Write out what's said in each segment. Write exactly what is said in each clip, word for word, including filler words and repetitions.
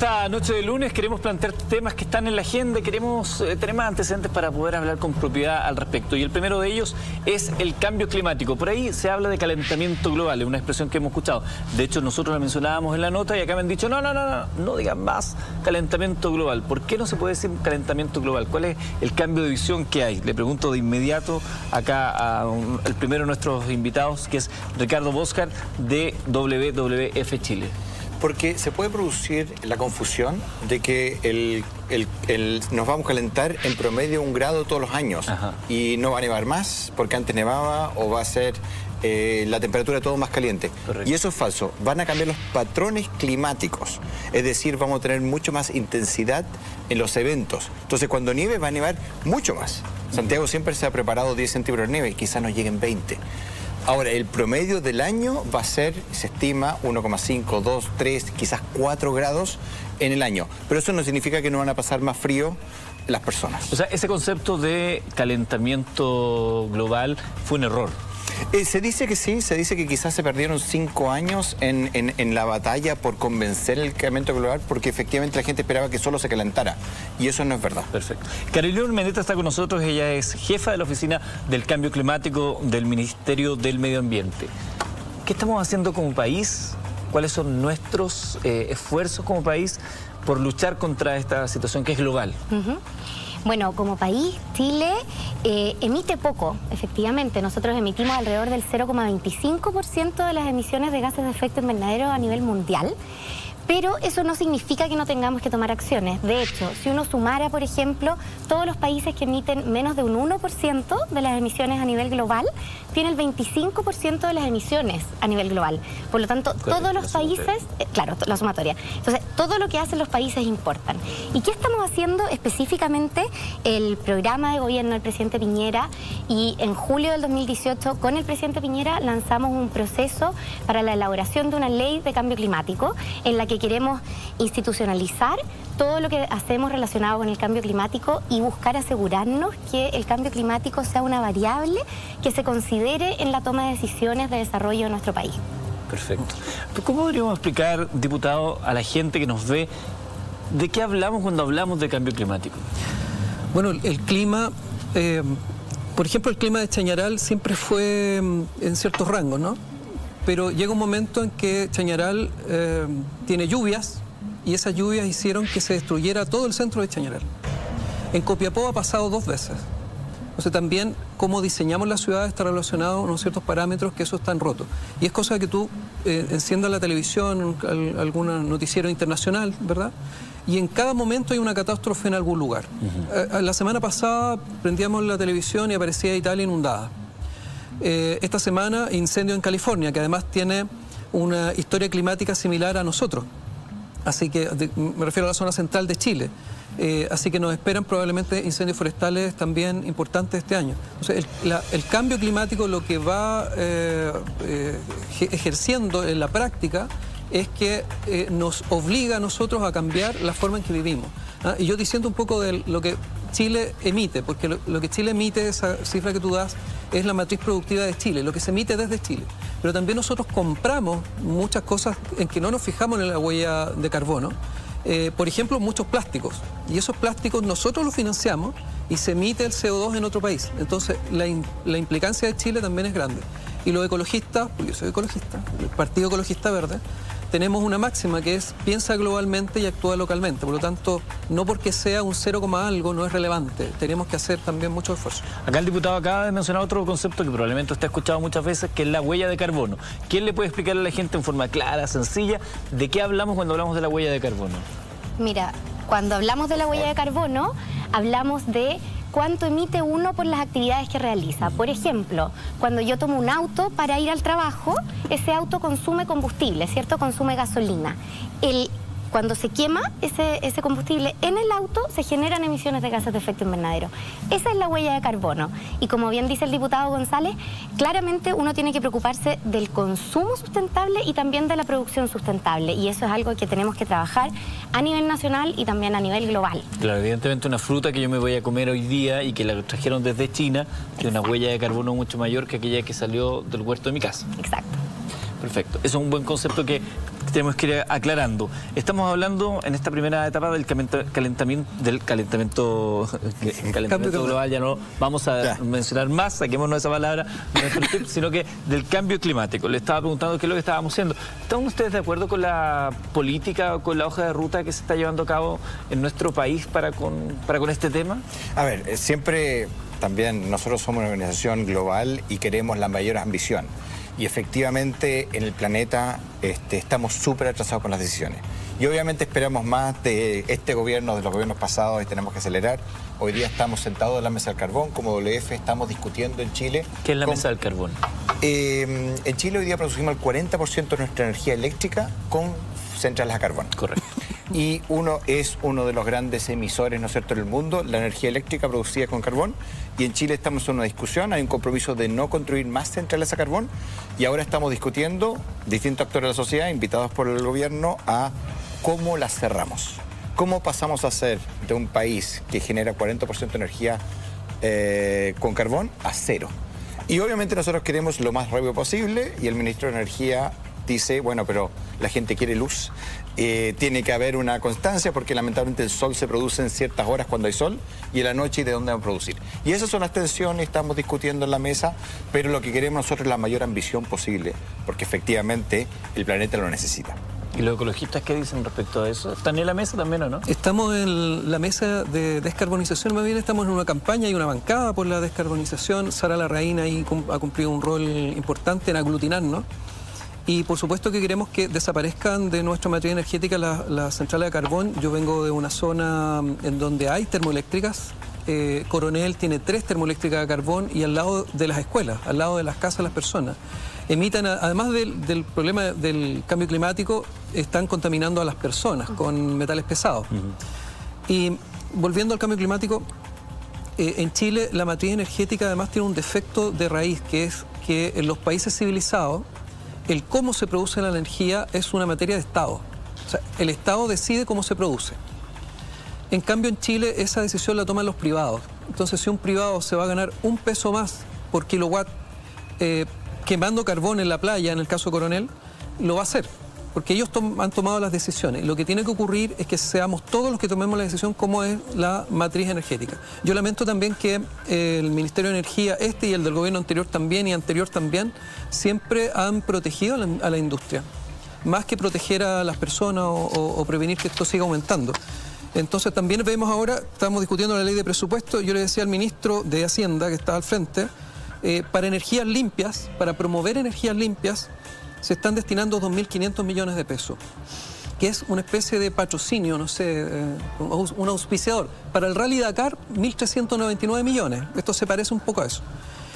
esta noche de lunes queremos plantear temas que están en la agenda, queremos eh, tener más antecedentes para poder hablar con propiedad al respecto. Y el primero de ellos es el cambio climático. Por ahí se habla de calentamiento global, es una expresión que hemos escuchado. De hecho, nosotros la mencionábamos en la nota y acá me han dicho, no, no, no, no, no digan más calentamiento global. ¿Por qué no se puede decir calentamiento global? ¿Cuál es el cambio de visión que hay? Le pregunto de inmediato acá al primero de nuestros invitados, que es Ricardo Boscar, de W W F Chile. Porque se puede producir la confusión de que el, el, el, nos vamos a calentar en promedio un grado todos los años. Ajá. Y no va a nevar más porque antes nevaba, o va a ser eh, la temperatura todo más caliente. Correcto. Y eso es falso. Van a cambiar los patrones climáticos. Es decir, vamos a tener mucho más intensidad en los eventos. Entonces, cuando nieve, va a nevar mucho más. Santiago siempre se ha preparado diez centímetros de nieve y quizás nos lleguen veinte. Ahora, el promedio del año va a ser, se estima, uno coma cinco, dos, tres, quizás cuatro grados en el año. Pero eso no significa que no van a pasar más frío las personas. O sea, ese concepto de calentamiento global fue un error. Eh, se dice que sí, se dice que quizás se perdieron cinco años en, en, en la batalla por convencer el calentamiento global, porque efectivamente la gente esperaba que solo se calentara, y eso no es verdad. Perfecto. Carolina Urmeneta está con nosotros, ella es jefa de la Oficina del Cambio Climático del Ministerio del Medio Ambiente. ¿Qué estamos haciendo como país? ¿Cuáles son nuestros eh, esfuerzos como país por luchar contra esta situación que es global? Uh-huh. Bueno, como país, Chile eh, emite poco, efectivamente. Nosotros emitimos alrededor del cero coma veinticinco por ciento de las emisiones de gases de efecto invernadero a nivel mundial. Pero eso no significa que no tengamos que tomar acciones. De hecho, si uno sumara, por ejemplo, todos los países que emiten menos de un uno por ciento de las emisiones a nivel global, tiene el veinticinco por ciento de las emisiones a nivel global. Por lo tanto, claro, todos los países, eh, claro, la sumatoria. Entonces, todo lo que hacen los países importan. ¿Y qué estamos haciendo específicamente? El programa de gobierno del presidente Piñera, y en julio del dos mil dieciocho, con el presidente Piñera, lanzamos un proceso para la elaboración de una ley de cambio climático, en la que queremos institucionalizar todo lo que hacemos relacionado con el cambio climático y buscar asegurarnos que el cambio climático sea una variable que se considere en la toma de decisiones de desarrollo de nuestro país. Perfecto. ¿Cómo podríamos explicar, diputado, a la gente que nos ve, de qué hablamos cuando hablamos de cambio climático? Bueno, el clima, eh, por ejemplo, el clima de Chañaral siempre fue en ciertos rangos, ¿no? Pero llega un momento en que Chañaral eh, tiene lluvias, y esas lluvias hicieron que se destruyera todo el centro de Chañaral. En Copiapó ha pasado dos veces. O sea, también cómo diseñamos la ciudad está relacionado con ciertos parámetros que eso están rotos. Y es cosa que tú eh, enciendas la televisión, al, algún noticiero internacional, ¿verdad? Y en cada momento hay una catástrofe en algún lugar. Uh-huh. eh, la semana pasada prendíamos la televisión y aparecía Italia inundada. Eh, esta semana, incendio en California, que además tiene una historia climática similar a nosotros. Así que, de, me refiero a la zona central de Chile. Eh, así que nos esperan probablemente incendios forestales también importantes este año. O sea, el, la, el cambio climático lo que va eh, eh, ejerciendo en la práctica es que eh, nos obliga a nosotros a cambiar la forma en que vivimos. ¿Ah? Y yo diciendo un poco de lo que Chile emite, porque lo, lo que Chile emite, esa cifra que tú das, es la matriz productiva de Chile, lo que se emite desde Chile. Pero también nosotros compramos muchas cosas en que no nos fijamos en la huella de carbono. Eh, por ejemplo, muchos plásticos. Y esos plásticos nosotros los financiamos y se emite el C O dos en otro país. Entonces, la, in, la implicancia de Chile también es grande. Y los ecologistas, porque yo soy ecologista, el Partido Ecologista Verde, tenemos una máxima que es piensa globalmente y actúa localmente. Por lo tanto, no porque sea un cero, algo no es relevante. Tenemos que hacer también mucho esfuerzo. Acá el diputado acaba de mencionar otro concepto que probablemente usted ha escuchado muchas veces, que es la huella de carbono. ¿Quién le puede explicar a la gente en forma clara, sencilla, de qué hablamos cuando hablamos de la huella de carbono? Mira, cuando hablamos de la huella de carbono, hablamos de cuánto emite uno por las actividades que realiza. Por ejemplo, cuando yo tomo un auto para ir al trabajo, ese auto consume combustible, ¿cierto? Consume gasolina. El Cuando se quema ese, ese combustible en el auto, se generan emisiones de gases de efecto invernadero. Esa es la huella de carbono. Y como bien dice el diputado González, claramente uno tiene que preocuparse del consumo sustentable y también de la producción sustentable. Y eso es algo que tenemos que trabajar a nivel nacional y también a nivel global. Claro, evidentemente una fruta que yo me voy a comer hoy día y que la trajeron desde China, tiene una huella de carbono mucho mayor que aquella que salió del huerto de mi casa. Exacto. Perfecto. Eso es un buen concepto que tenemos que ir aclarando. Estamos hablando en esta primera etapa del calentamiento, del calentamiento, calentamiento global, ya no vamos a ya. mencionar más, saquémonos esa palabra, sino que del cambio climático. Le estaba preguntando qué es lo que estábamos haciendo. ¿Están ustedes de acuerdo con la política o con la hoja de ruta que se está llevando a cabo en nuestro país para con, para con este tema? A ver, siempre también nosotros somos una organización global y queremos la mayor ambición. Y efectivamente en el planeta este, estamos súper atrasados con las decisiones. Y obviamente esperamos más de este gobierno, de los gobiernos pasados, y tenemos que acelerar. Hoy día estamos sentados en la mesa del carbón, como W F estamos discutiendo en Chile. ¿Qué es la con, mesa del carbón? Eh, en Chile hoy día producimos el cuarenta por ciento de nuestra energía eléctrica con centrales a carbón. Correcto. Y uno es uno de los grandes emisores, ¿no es cierto?, en el mundo, la energía eléctrica producida con carbón. Y en Chile estamos en una discusión, hay un compromiso de no construir más centrales a carbón. Y ahora estamos discutiendo, distintos actores de la sociedad, invitados por el gobierno, a cómo las cerramos. ¿Cómo pasamos a ser de un país que genera cuarenta por ciento de energía eh, con carbón a cero? Y obviamente nosotros queremos lo más rápido posible y el ministro de Energía dice, bueno, pero la gente quiere luz, eh, tiene que haber una constancia porque lamentablemente el sol se produce en ciertas horas cuando hay sol y en la noche y de dónde va a producir. Y esas son las tensiones, estamos discutiendo en la mesa, pero lo que queremos nosotros es la mayor ambición posible, porque efectivamente el planeta lo necesita. ¿Y los ecologistas qué dicen respecto a eso? ¿Están en la mesa también o no? Estamos en la mesa de descarbonización, más bien estamos en una campaña y una bancada por la descarbonización. Sara Larraín ahí ha cumplido un rol importante en aglutinarnos. Y por supuesto que queremos que desaparezcan de nuestra matriz energética las la centrales de carbón. Yo vengo de una zona en donde hay termoeléctricas. Eh, Coronel tiene tres termoeléctricas de carbón y al lado de las escuelas, al lado de las casas de las personas. Emitan, además del, del problema del cambio climático, están contaminando a las personas con metales pesados. Uh-huh. Y volviendo al cambio climático, eh, en Chile la matriz energética además tiene un defecto de raíz, que es que en los países civilizados el cómo se produce la energía es una materia de Estado. O sea, el Estado decide cómo se produce. En cambio, en Chile esa decisión la toman los privados. Entonces, si un privado se va a ganar un peso más por kilowatt eh, quemando carbón en la playa, en el caso Coronel, lo va a hacer, porque ellos tom han tomado las decisiones. Lo que tiene que ocurrir es que seamos todos los que tomemos la decisión cómo es la matriz energética. Yo lamento también que eh, el Ministerio de Energía, este y el del gobierno anterior también y anterior también, siempre han protegido a la, a la industria, más que proteger a las personas o, o, o prevenir que esto siga aumentando. Entonces también vemos ahora, estamos discutiendo la ley de presupuesto, yo le decía al ministro de Hacienda, que está al frente, eh, para energías limpias, para promover energías limpias, se están destinando dos mil quinientos millones de pesos, que es una especie de patrocinio, no sé, eh, un auspiciador. Para el Rally Dakar, mil trescientos noventa y nueve millones, esto se parece un poco a eso.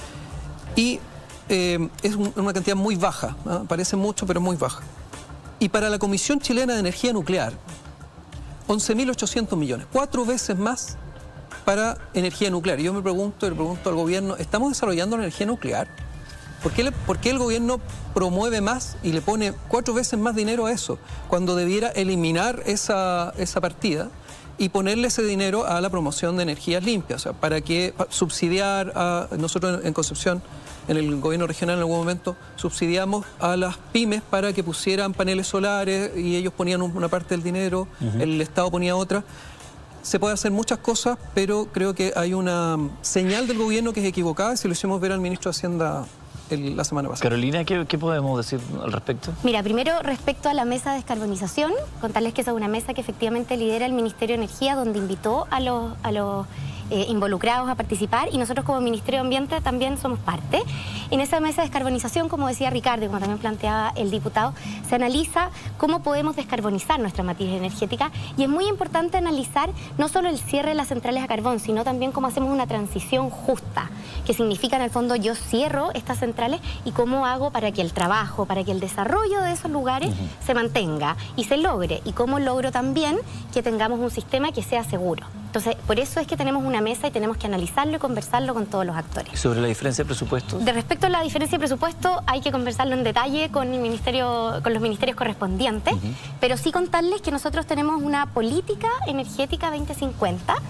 Y eh, es un, una cantidad muy baja, ¿no? Parece mucho, pero muy baja. Y para la Comisión Chilena de Energía Nuclear, once mil ochocientos millones, cuatro veces más para energía nuclear. Y yo me pregunto, y le pregunto al gobierno, ¿estamos desarrollando la energía nuclear? ¿Por qué, le, ¿Por qué el gobierno promueve más y le pone cuatro veces más dinero a eso, cuando debiera eliminar esa, esa partida y ponerle ese dinero a la promoción de energías limpias? O sea, para que para subsidiar a nosotros en Concepción, en el gobierno regional en algún momento, subsidiamos a las pymes para que pusieran paneles solares y ellos ponían una parte del dinero, uh-huh. el Estado ponía otra. Se puede hacer muchas cosas, pero creo que hay una señal del gobierno que es equivocada, y se lo hicimos ver al ministro de Hacienda el, la semana pasada. Carolina, ¿qué, ¿qué podemos decir al respecto? Mira, primero, respecto a la mesa de descarbonización, contarles que esa es una mesa que efectivamente lidera el Ministerio de Energía, donde invitó a los, a los eh, involucrados a participar, y nosotros como Ministerio de Ambiente también somos parte. En esa mesa de descarbonización, como decía Ricardo y como también planteaba el diputado, se analiza cómo podemos descarbonizar nuestra matriz energética, y es muy importante analizar no solo el cierre de las centrales a carbón, sino también cómo hacemos una transición justa, que significa en el fondo yo cierro estas centrales y cómo hago para que el trabajo, para que el desarrollo de esos lugares uh-huh. se mantenga y se logre, y cómo logro también que tengamos un sistema que sea seguro. Entonces, por eso es que tenemos una mesa y tenemos que analizarlo y conversarlo con todos los actores. ¿Y sobre la diferencia de presupuestos? De respecto a la diferencia de presupuesto, hay que conversarlo en detalle con el ministerio, con los ministerios correspondientes, uh-huh. pero sí contarles que nosotros tenemos una política energética veinte cincuenta, que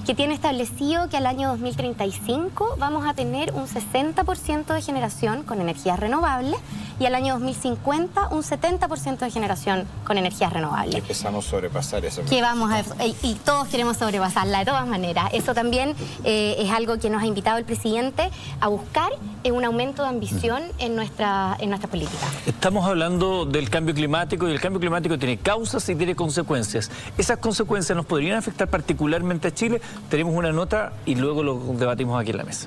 que tiene establecido que al año dos mil treinta y cinco vamos a tener un sesenta por ciento de generación con energías renovables y al año dos mil cincuenta un setenta por ciento de generación con energías renovables. Y empezamos a sobrepasar eso. Que vamos a, y, y todos queremos sobrepasarla de todas maneras. Eso también eh, es algo que nos ha invitado el presidente a buscar eh, un aumento de ambición en nuestra, en nuestra política. Estamos hablando del cambio climático y el cambio climático tiene causas y tiene consecuencias. ¿Esas consecuencias nos podrían afectar particularmente a Chile? Tenemos una nota y luego lo debatimos aquí en la mesa.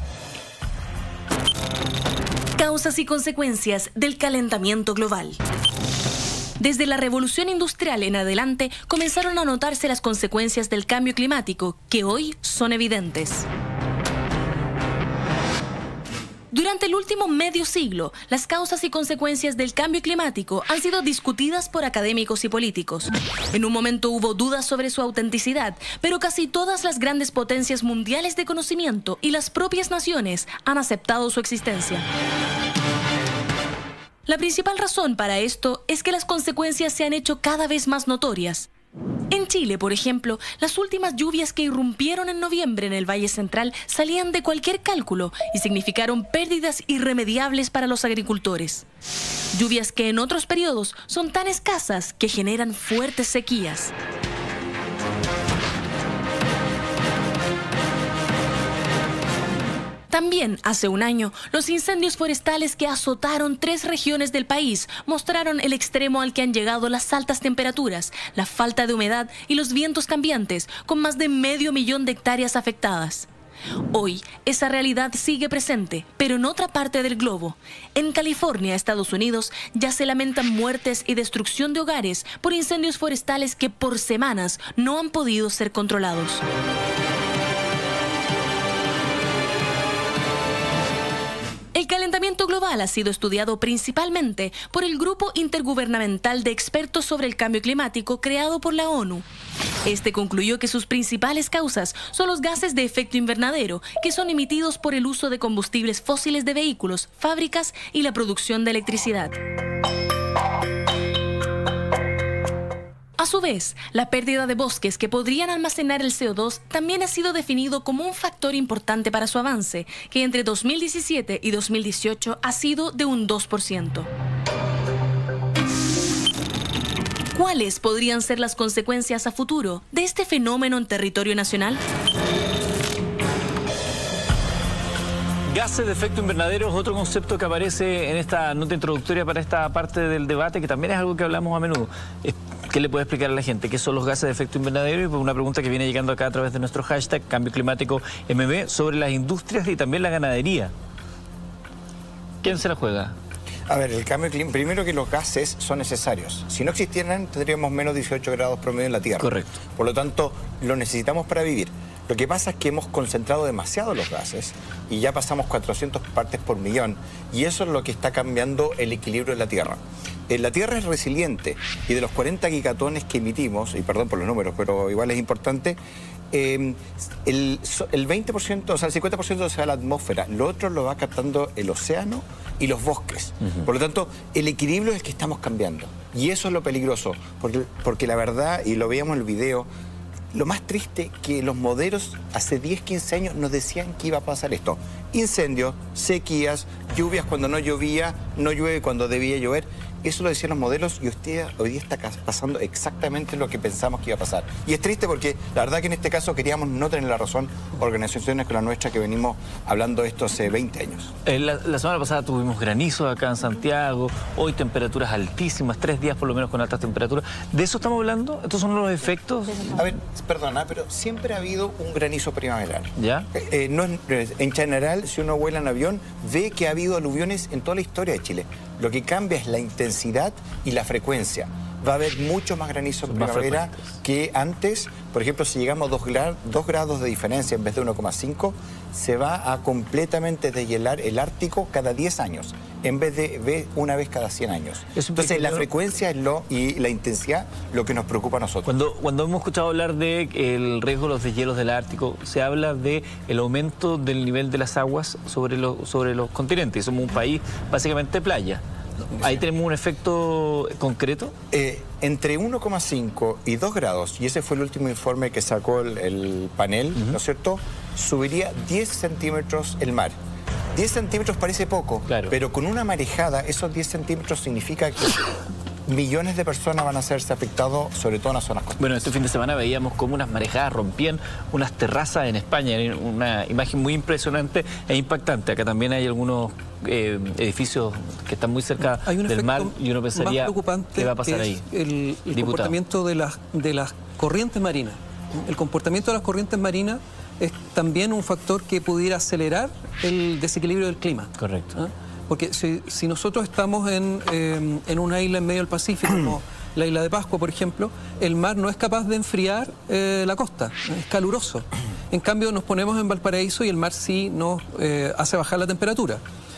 Causas y consecuencias del calentamiento global. Desde la revolución industrial en adelante comenzaron a notarse las consecuencias del cambio climático, que hoy son evidentes. Durante el último medio siglo, las causas y consecuencias del cambio climático han sido discutidas por académicos y políticos. En un momento hubo dudas sobre su autenticidad, pero casi todas las grandes potencias mundiales de conocimiento y las propias naciones han aceptado su existencia. La principal razón para esto es que las consecuencias se han hecho cada vez más notorias. En Chile, por ejemplo, las últimas lluvias que irrumpieron en noviembre en el Valle Central salían de cualquier cálculo y significaron pérdidas irremediables para los agricultores. Lluvias que en otros periodos son tan escasas que generan fuertes sequías. También, hace un año, los incendios forestales que azotaron tres regiones del país mostraron el extremo al que han llegado las altas temperaturas, la falta de humedad y los vientos cambiantes, con más de medio millón de hectáreas afectadas. Hoy, esa realidad sigue presente, pero en otra parte del globo. En California, Estados Unidos, ya se lamentan muertes y destrucción de hogares por incendios forestales que por semanas no han podido ser controlados. El calentamiento global ha sido estudiado principalmente por el Grupo Intergubernamental de Expertos sobre el Cambio Climático creado por la ONU. Este concluyó que sus principales causas son los gases de efecto invernadero, que son emitidos por el uso de combustibles fósiles de vehículos, fábricas y la producción de electricidad. A su vez, la pérdida de bosques que podrían almacenar el C O dos también ha sido definido como un factor importante para su avance, que entre dos mil diecisiete y dos mil dieciocho ha sido de un dos por ciento. ¿Cuáles podrían ser las consecuencias a futuro de este fenómeno en territorio nacional? Gases de efecto invernadero es otro concepto que aparece en esta nota introductoria para esta parte del debate, que también es algo que hablamos a menudo. ¿Qué le puede explicar a la gente qué son los gases de efecto invernadero? Y pues una pregunta que viene llegando acá a través de nuestro hashtag Cambio Climático M B sobre las industrias y también la ganadería. ¿Quién se la juega? A ver, el cambio climático, primero que los gases son necesarios. Si no existieran, tendríamos menos dieciocho grados promedio en la Tierra. Correcto. Por lo tanto, lo necesitamos para vivir. Lo que pasa es que hemos concentrado demasiado los gases y ya pasamos cuatrocientas partes por millón, y eso es lo que está cambiando el equilibrio de la Tierra. Eh, la Tierra es resiliente y de los cuarenta gigatones que emitimos, y perdón por los números, pero igual es importante, eh, el, el veinte por ciento, o sea, el cincuenta por ciento se va a la atmósfera, lo otro lo va captando el océano y los bosques. Uh-huh. Por lo tanto, el equilibrio es el que estamos cambiando, y eso es lo peligroso, porque, porque la verdad, y lo veíamos en el video, lo más triste que los modelos hace diez, quince años nos decían que iba a pasar esto. Incendios, sequías, lluvias cuando no llovía, no llueve cuando debía llover. Eso lo decían los modelos y usted hoy día está pasando exactamente lo que pensamos que iba a pasar. Y es triste porque la verdad que en este caso queríamos no tener la razón organizaciones como la nuestra que venimos hablando de esto hace veinte años. Eh, la, la semana pasada tuvimos granizo acá en Santiago, hoy temperaturas altísimas, tres días por lo menos con altas temperaturas. ¿De eso estamos hablando? ¿Estos son los efectos? A ver, perdona, pero siempre ha habido un granizo primaveral. ¿Ya? Eh, eh, no es, en general, si uno vuela en avión, ve que ha habido aluviones en toda la historia de Chile. Lo que cambia es la intensidad y la frecuencia. Va a haber mucho más granizo en primavera que antes. Por ejemplo, si llegamos a dos, gra dos grados de diferencia en vez de uno coma cinco, se va a completamente deshielar el Ártico cada diez años, en vez de, de una vez cada cien años. Entonces, la frecuencia es lo, y la intensidad lo que nos preocupa a nosotros. Cuando, cuando hemos escuchado hablar del riesgo de los deshielos del Ártico, se habla del aumento del nivel de las aguas sobre, lo, sobre los continentes. Somos un país básicamente playa. ¿Ahí tenemos un efecto concreto? Eh, entre uno coma cinco y dos grados, y ese fue el último informe que sacó el, el panel, uh-huh. ¿no es cierto?, subiría diez centímetros el mar. diez centímetros parece poco, claro. pero con una marejada, esos diez centímetros significa que millones de personas van a hacerse afectados, sobre todo en las zonas costeras. Bueno, este fin de semana veíamos cómo unas marejadas rompían unas terrazas en España, una imagen muy impresionante e impactante. Acá también hay algunos eh, edificios que están muy cerca del mar y uno pensaría qué va a pasar ahí. El, el comportamiento de las, de las corrientes marinas. El comportamiento de las corrientes marinas es también un factor que pudiera acelerar el desequilibrio del clima. Correcto. ¿Ah? Porque si, si nosotros estamos en, eh, en una isla en medio del Pacífico, como la isla de Pascua, por ejemplo, el mar no es capaz de enfriar eh, la costa, es caluroso. En cambio, nos ponemos en Valparaíso y el mar sí nos eh, hace bajar la temperatura.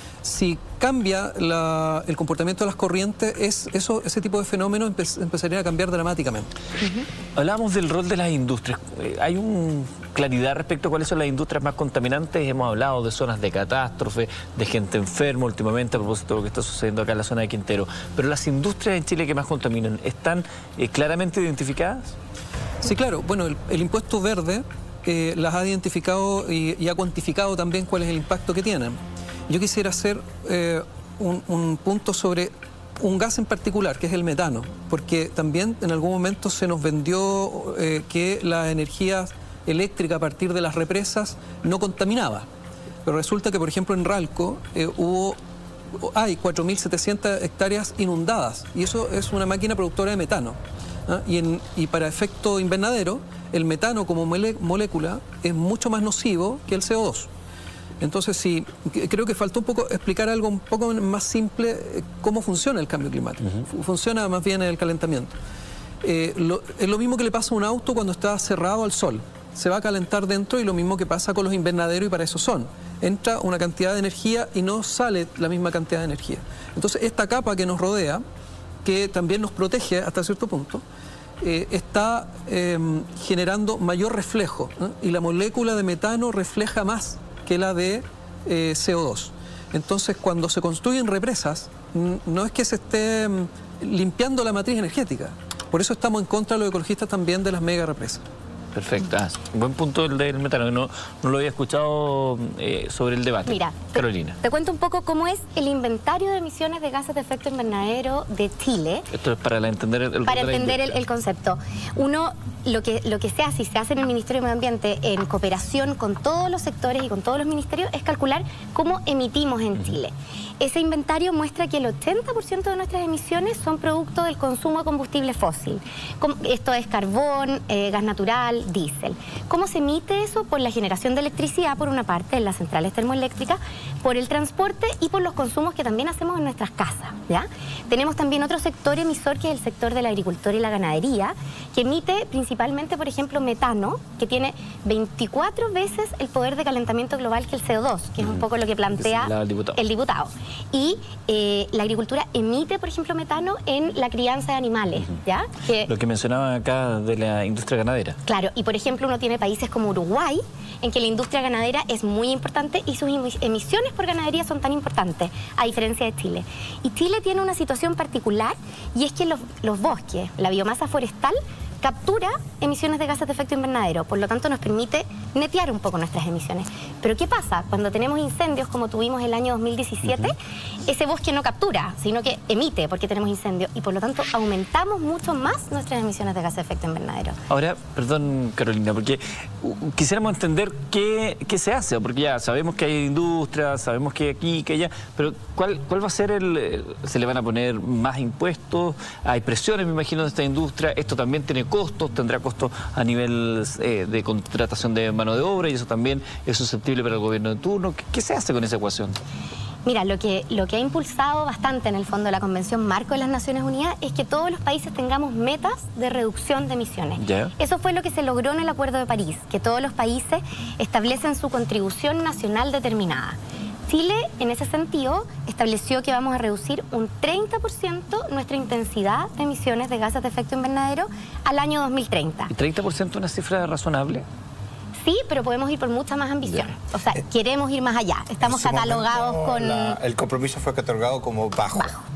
Si cambia la, el comportamiento de las corrientes, es, eso, ese tipo de fenómenos empe empezaría a cambiar dramáticamente. Uh-huh. Hablábamos del rol de las industrias. ¿Hay una claridad respecto a cuáles son las industrias más contaminantes? Hemos hablado de zonas de catástrofe, de gente enferma últimamente a propósito de lo que está sucediendo acá en la zona de Quintero. Pero las industrias en Chile que más contaminan, ¿están eh, claramente identificadas? Sí, claro. Bueno, el, el impuesto verde eh, las ha identificado y, y ha cuantificado también cuál es el impacto que tienen. Yo quisiera hacer eh, un, un punto sobre un gas en particular, que es el metano, porque también en algún momento se nos vendió eh, que la energía eléctrica a partir de las represas no contaminaba. Pero resulta que, por ejemplo, en Ralco eh, hubo, hay cuatro mil setecientas hectáreas inundadas, y eso es una máquina productora de metano. ¿Ah? Y, en, y para efecto invernadero, el metano como mole, molécula es mucho más nocivo que el C O dos. Entonces, sí, creo que faltó un poco explicar algo un poco más simple, cómo funciona el cambio climático. Uh-huh. Funciona más bien el calentamiento. Eh, lo, es lo mismo que le pasa a un auto cuando está cerrado al sol. Se va a calentar dentro, y lo mismo que pasa con los invernaderos, y para eso son. Entra una cantidad de energía y no sale la misma cantidad de energía. Entonces, esta capa que nos rodea, que también nos protege hasta cierto punto, eh, está eh, generando mayor reflejo, ¿eh? Y la molécula de metano refleja más que la de eh, C O dos. Entonces, cuando se construyen represas, no es que se esté limpiando la matriz energética. Por eso estamos en contra de los ecologistas también de las mega represas. Perfecto. Ah, buen punto el del metano. No, no lo había escuchado eh, sobre el debate. Mira, Carolina. Te, te cuento un poco cómo es el inventario de emisiones de gases de efecto invernadero de Chile. Esto es para entender el Para entender el, el concepto. Uno, lo que, lo que se hace y se hace en el Ministerio de Medio Ambiente en cooperación con todos los sectores y con todos los ministerios es calcular cómo emitimos en uh-huh. Chile. Ese inventario muestra que el ochenta por ciento de nuestras emisiones son producto del consumo de combustible fósil. Esto es carbón, eh, gas natural, diésel. ¿Cómo se emite eso? Por la generación de electricidad, por una parte, en las centrales termoeléctricas, por el transporte y por los consumos que también hacemos en nuestras casas, ¿ya? Tenemos también otro sector emisor, que es el sector de la agricultura y la ganadería, que emite principalmente, por ejemplo, metano, que tiene veinticuatro veces el poder de calentamiento global que el C O dos, que es un poco lo que plantea el diputado. El diputado. Y eh, la agricultura emite, por ejemplo, metano en la crianza de animales, ¿ya? Que, lo que mencionaba acá de la industria ganadera. Claro, y por ejemplo uno tiene países como Uruguay, en que la industria ganadera es muy importante y sus emisiones por ganadería son tan importantes, a diferencia de Chile. Y Chile tiene una situación particular, y es que los, los bosques, la biomasa forestal, captura emisiones de gases de efecto invernadero, por lo tanto nos permite netear un poco nuestras emisiones. Pero ¿qué pasa? Cuando tenemos incendios como tuvimos el año dos mil diecisiete, uh-huh. ese bosque no captura, sino que emite porque tenemos incendios, y por lo tanto aumentamos mucho más nuestras emisiones de gases de efecto invernadero. Ahora, perdón Carolina, porque quisiéramos entender qué, qué se hace, porque ya sabemos que hay industria, sabemos que aquí, que allá, pero ¿cuál, cuál va a ser el... ¿Se le van a poner más impuestos? Hay presiones, me imagino, de esta industria. Esto también tiene costos, tendrá costos a nivel eh, de contratación de mano de obra, y eso también es susceptible para el gobierno de turno. ¿Qué, qué se hace con esa ecuación? Mira, lo que, lo que ha impulsado bastante en el fondo la Convención Marco de las Naciones Unidas es que todos los países tengamos metas de reducción de emisiones. Yeah. Eso fue lo que se logró en el Acuerdo de París, que todos los países establecen su contribución nacional determinada. Chile, en ese sentido, estableció que vamos a reducir un treinta por ciento nuestra intensidad de emisiones de gases de efecto invernadero al año dos mil treinta. ¿Y treinta por ciento es una cifra razonable? Sí, pero podemos ir por mucha más ambición. Yeah. O sea, eh, queremos ir más allá. Estamos catalogados momento, con... La, el compromiso fue catalogado como bajo. Bajo.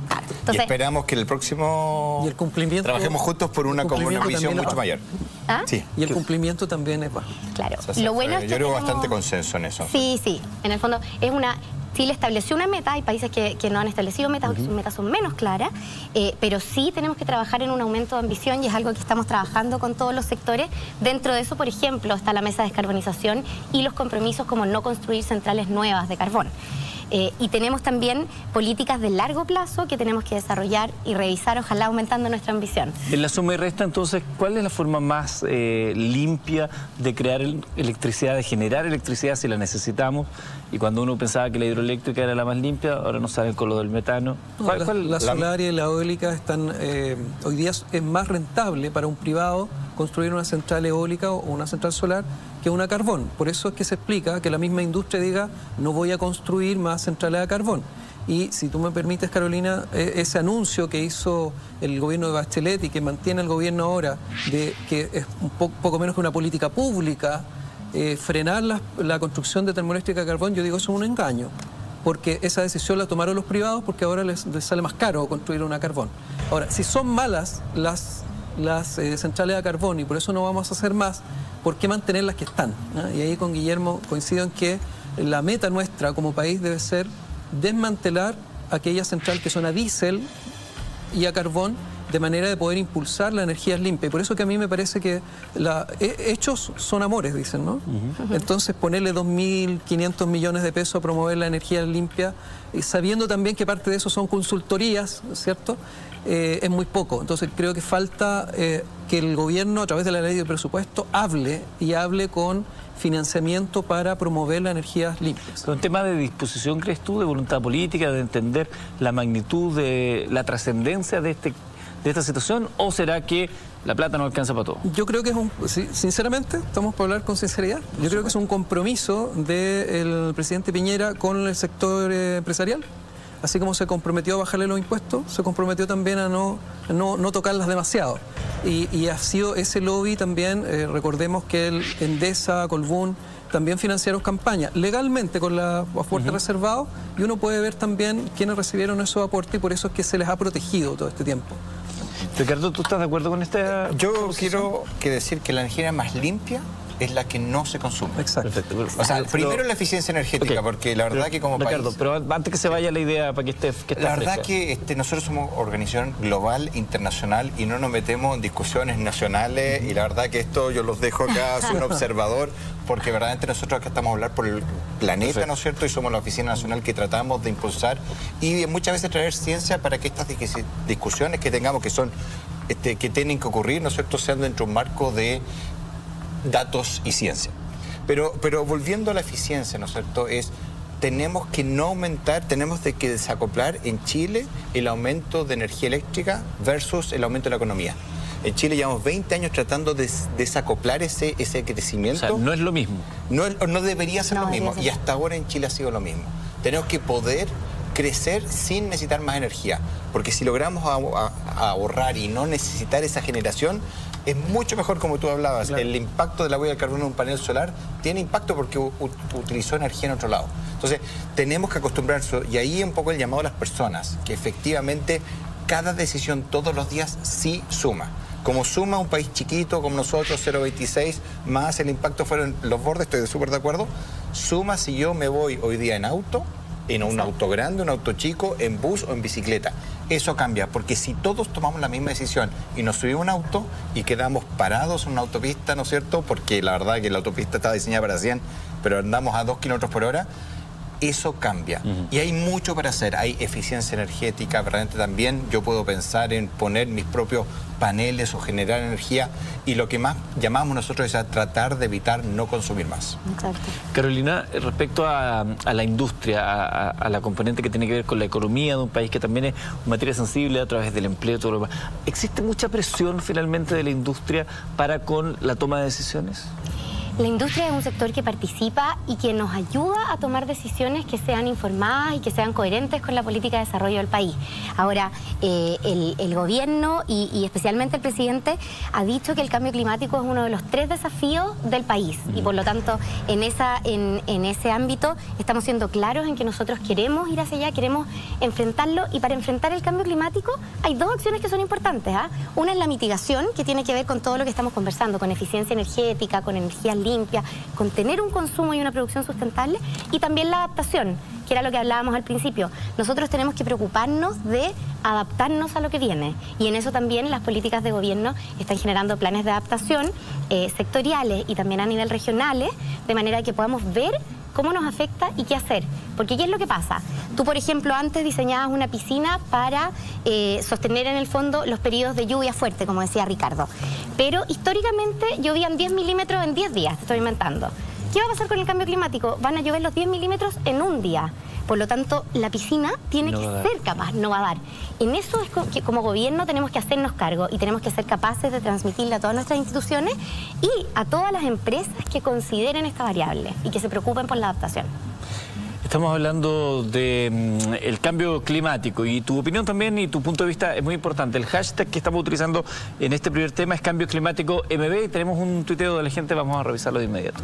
Entonces, y esperamos que el próximo y el cumplimiento, trabajemos juntos por una, como una visión mucho mayor. ¿Ah? Sí. Y el cumplimiento también es bajo. Claro. O sea, Lo bueno es que yo creo tenemos... bastante consenso en eso. Sí, sí. En el fondo es una... Chile estableció una meta, hay países que, que no han establecido metas, uh-huh. que sus metas son menos claras, eh, pero sí tenemos que trabajar en un aumento de ambición y es algo que estamos trabajando con todos los sectores. Dentro de eso, por ejemplo, está la mesa de descarbonización y los compromisos como no construir centrales nuevas de carbón. Eh, y tenemos también políticas de largo plazo que tenemos que desarrollar y revisar, ojalá aumentando nuestra ambición. En la suma y resta, entonces, ¿cuál es la forma más eh, limpia de crear electricidad, de generar electricidad si la necesitamos? Y cuando uno pensaba que la hidroeléctrica era la más limpia, ahora nos sale con lo del metano. No, la, la, la solar y la eólica están, eh, hoy día es más rentable para un privado construir una central eólica o una central solar que una carbón. Por eso es que se explica que la misma industria diga no voy a construir más centrales a carbón. Y si tú me permites, Carolina, ese anuncio que hizo el gobierno de Bachelet y que mantiene el gobierno ahora, de que es un poco, poco menos que una política pública, eh, frenar la, la construcción de termoeléctrica a carbón, yo digo eso es un engaño. Porque esa decisión la tomaron los privados porque ahora les, les sale más caro construir una a carbón. Ahora, si son malas las, las eh, centrales a carbón y por eso no vamos a hacer más, ¿por qué mantener las que están? ¿Ah? Y ahí con Guillermo coincido en que la meta nuestra como país debe ser desmantelar aquellas centrales que son a diésel y a carbón de manera de poder impulsar la energía limpia. Y por eso que a mí me parece que la, hechos son amores, dicen, ¿no? Uh-huh. Entonces ponerle dos mil quinientos millones de pesos a promover la energía limpia, y sabiendo también que parte de eso son consultorías, ¿cierto? Eh, es muy poco. Entonces creo que falta eh, que el gobierno, a través de la ley de presupuesto, hable y hable con financiamiento para promover las energías limpias. ¿Un tema de disposición, crees tú, de voluntad política, de entender la magnitud, de la trascendencia de este de esta situación, o será que la plata no alcanza para todo? Yo creo que es un, sinceramente, estamos para hablar con sinceridad, yo creo que es un compromiso del presidente Piñera con el sector empresarial. Así como se comprometió a bajarle los impuestos, se comprometió también a no, no, no tocarlas demasiado. Y, y ha sido ese lobby también, eh, recordemos que el Endesa, Colbún, también financiaron campañas legalmente con los aportes uh-huh. reservados, y uno puede ver también quiénes recibieron esos aportes, y por eso es que se les ha protegido todo este tiempo. Ricardo, ¿tú estás de acuerdo con esta Yo posición? quiero que decir que la energía más limpia es la que no se consume. Exacto. Perfecto. O sea, primero la eficiencia energética, okay. porque la verdad pero, que como Ricardo, país... pero antes que se vaya la idea para que esté, que esté La verdad fresca. que este, nosotros somos organización global, internacional, y no nos metemos en discusiones nacionales, y la verdad que esto yo los dejo acá, soy un observador, porque verdaderamente nosotros acá estamos a hablar por el planeta, perfecto. ¿No es cierto? Y somos la oficina nacional que tratamos de impulsar y muchas veces traer ciencia para que estas discusiones que tengamos, que son, este, que tienen que ocurrir, ¿no es cierto?, sean dentro de un marco de datos y ciencia. Pero, pero volviendo a la eficiencia, ¿no es cierto?, es, tenemos que no aumentar, tenemos de que desacoplar en Chile el aumento de energía eléctrica versus el aumento de la economía. En Chile llevamos veinte años tratando de desacoplar ese, ese crecimiento. O sea, no es lo mismo. No, no debería ser no, lo mismo, ser. Y hasta ahora en Chile ha sido lo mismo. Tenemos que poder crecer sin necesitar más energía, porque si logramos ahorrar y no necesitar esa generación, es mucho mejor, como tú hablabas. Claro. El impacto de la huella del carbono en un panel solar tiene impacto porque utilizó energía en otro lado. Entonces, tenemos que acostumbrarse, y ahí un poco el llamado a las personas, que efectivamente cada decisión todos los días sí suma. Como suma un país chiquito como nosotros, cero coma veintiséis, más el impacto fueron los bordes, estoy súper de acuerdo, suma si yo me voy hoy día en auto, en un auto grande, un auto chico, en bus o en bicicleta. Eso cambia, porque si todos tomamos la misma decisión y nos subimos a un auto y quedamos parados en una autopista, ¿no es cierto?, porque la verdad que la autopista está diseñada para cien, pero andamos a dos kilómetros por hora, eso cambia. Uh-huh. Y hay mucho para hacer. Hay eficiencia energética, realmente también yo puedo pensar en poner mis propios paneles o generar energía, y lo que más llamamos nosotros es a tratar de evitar no consumir más. Exacto. Carolina, respecto a, a la industria, a, a la componente que tiene que ver con la economía de un país que también es una materia sensible a través del empleo y todo lo demás, ¿existe mucha presión finalmente de la industria para con la toma de decisiones? La industria es un sector que participa y que nos ayuda a tomar decisiones que sean informadas y que sean coherentes con la política de desarrollo del país. Ahora, eh, el, el gobierno y, y especialmente el presidente ha dicho que el cambio climático es uno de los tres desafíos del país y por lo tanto en, esa, en, en ese ámbito estamos siendo claros en que nosotros queremos ir hacia allá, queremos enfrentarlo, y para enfrentar el cambio climático hay dos acciones que son importantes, ¿eh? Una es la mitigación, que tiene que ver con todo lo que estamos conversando, con eficiencia energética, con energías limpia, con tener un consumo y una producción sustentable, y también la adaptación, que era lo que hablábamos al principio. Nosotros tenemos que preocuparnos de adaptarnos a lo que viene, y en eso también las políticas de gobierno están generando planes de adaptación eh, sectoriales y también a nivel regionales, de manera que podamos ver cómo nos afecta y qué hacer. Porque ¿qué es lo que pasa? Tú, por ejemplo, antes diseñabas una piscina para eh, sostener en el fondo los periodos de lluvia fuerte, como decía Ricardo. Pero históricamente llovían diez milímetros en diez días, te estoy inventando. ¿Qué va a pasar con el cambio climático? Van a llover los diez milímetros en un día. Por lo tanto, la piscina tiene no que ser capaz, no va a dar. En eso es que como gobierno tenemos que hacernos cargo y tenemos que ser capaces de transmitirle a todas nuestras instituciones y a todas las empresas que consideren esta variable y que se preocupen por la adaptación. Estamos hablando del mm, cambio climático y tu opinión también y tu punto de vista es muy importante. El hashtag que estamos utilizando en este primer tema es Cambio Climático M B y tenemos un tuiteo de la gente, vamos a revisarlo de inmediato.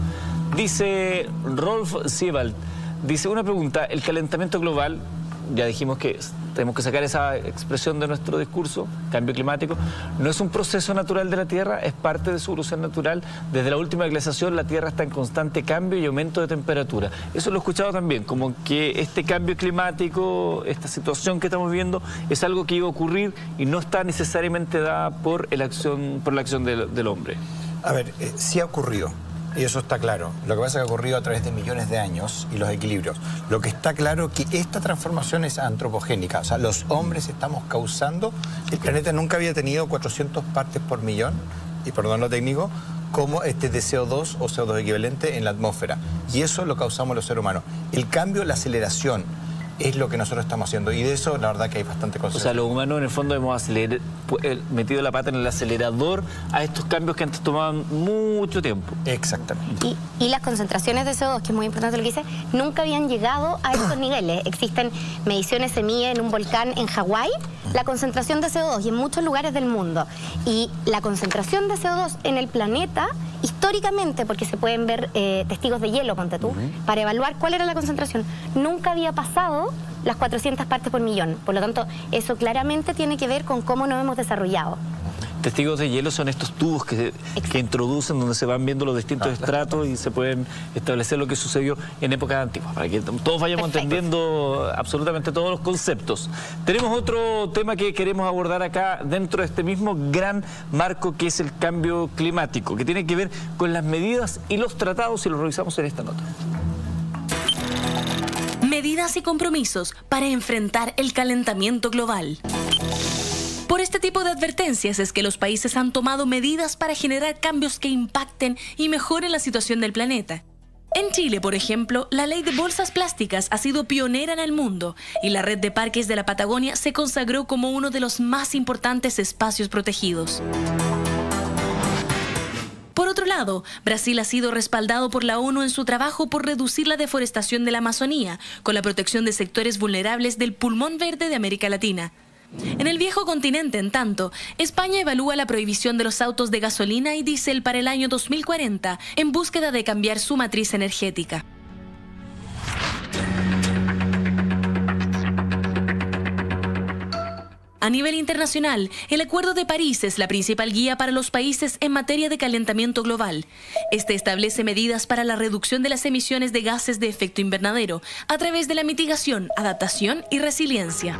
Dice Rolf Siebald, dice una pregunta, el calentamiento global, ya dijimos que tenemos que sacar esa expresión de nuestro discurso, cambio climático, no es un proceso natural de la Tierra, es parte de su evolución natural. Desde la última glaciación la Tierra está en constante cambio y aumento de temperatura. Eso lo he escuchado también, como que este cambio climático, esta situación que estamos viviendo, es algo que iba a ocurrir y no está necesariamente dada por, el acción, por la acción del, del hombre. A ver, eh, sí ha ocurrido. Y eso está claro. Lo que pasa es que ha ocurrido a través de millones de años y los equilibrios. Lo que está claro es que esta transformación es antropogénica. O sea, los hombres estamos causando... El planeta nunca había tenido cuatrocientas partes por millón, y perdón lo técnico, como este de C O dos o C O dos equivalente en la atmósfera. Y eso lo causamos los seres humanos. El cambio, la aceleración, es lo que nosotros estamos haciendo. Y de eso, la verdad, que hay bastante cosas. O sea, los humanos, en el fondo, hemos aceler... metido la pata en el acelerador a estos cambios que antes tomaban mucho tiempo. Exactamente. Y, y las concentraciones de C O dos, que es muy importante lo que dice, nunca habían llegado a estos niveles. Existen mediciones, se mide en un volcán en Hawái la concentración de C O dos y en muchos lugares del mundo. Y la concentración de C O dos en el planeta, históricamente, porque se pueden ver eh, testigos de hielo, ponte tú, uh-huh. para evaluar cuál era la concentración, nunca había pasado las cuatrocientas partes por millón. Por lo tanto, eso claramente tiene que ver con cómo nos hemos desarrollado. Testigos de hielo son estos tubos que, que introducen donde se van viendo los distintos estratos y se pueden establecer lo que sucedió en épocas antiguas, para que todos vayamos Perfecto. entendiendo absolutamente todos los conceptos. Tenemos otro tema que queremos abordar acá dentro de este mismo gran marco que es el cambio climático, que tiene que ver con las medidas y los tratados, y los revisamos en esta nota. Medidas y compromisos para enfrentar el calentamiento global. Por este tipo de advertencias es que los países han tomado medidas para generar cambios que impacten y mejoren la situación del planeta. En Chile, por ejemplo, la ley de bolsas plásticas ha sido pionera en el mundo y la red de parques de la Patagonia se consagró como uno de los más importantes espacios protegidos. Por otro lado, Brasil ha sido respaldado por la ONU en su trabajo por reducir la deforestación de la Amazonía, con la protección de sectores vulnerables del pulmón verde de América Latina. En el viejo continente, en tanto, España evalúa la prohibición de los autos de gasolina y diésel para el año dos mil cuarenta en búsqueda de cambiar su matriz energética. A nivel internacional, el Acuerdo de París es la principal guía para los países en materia de calentamiento global. Este establece medidas para la reducción de las emisiones de gases de efecto invernadero a través de la mitigación, adaptación y resiliencia.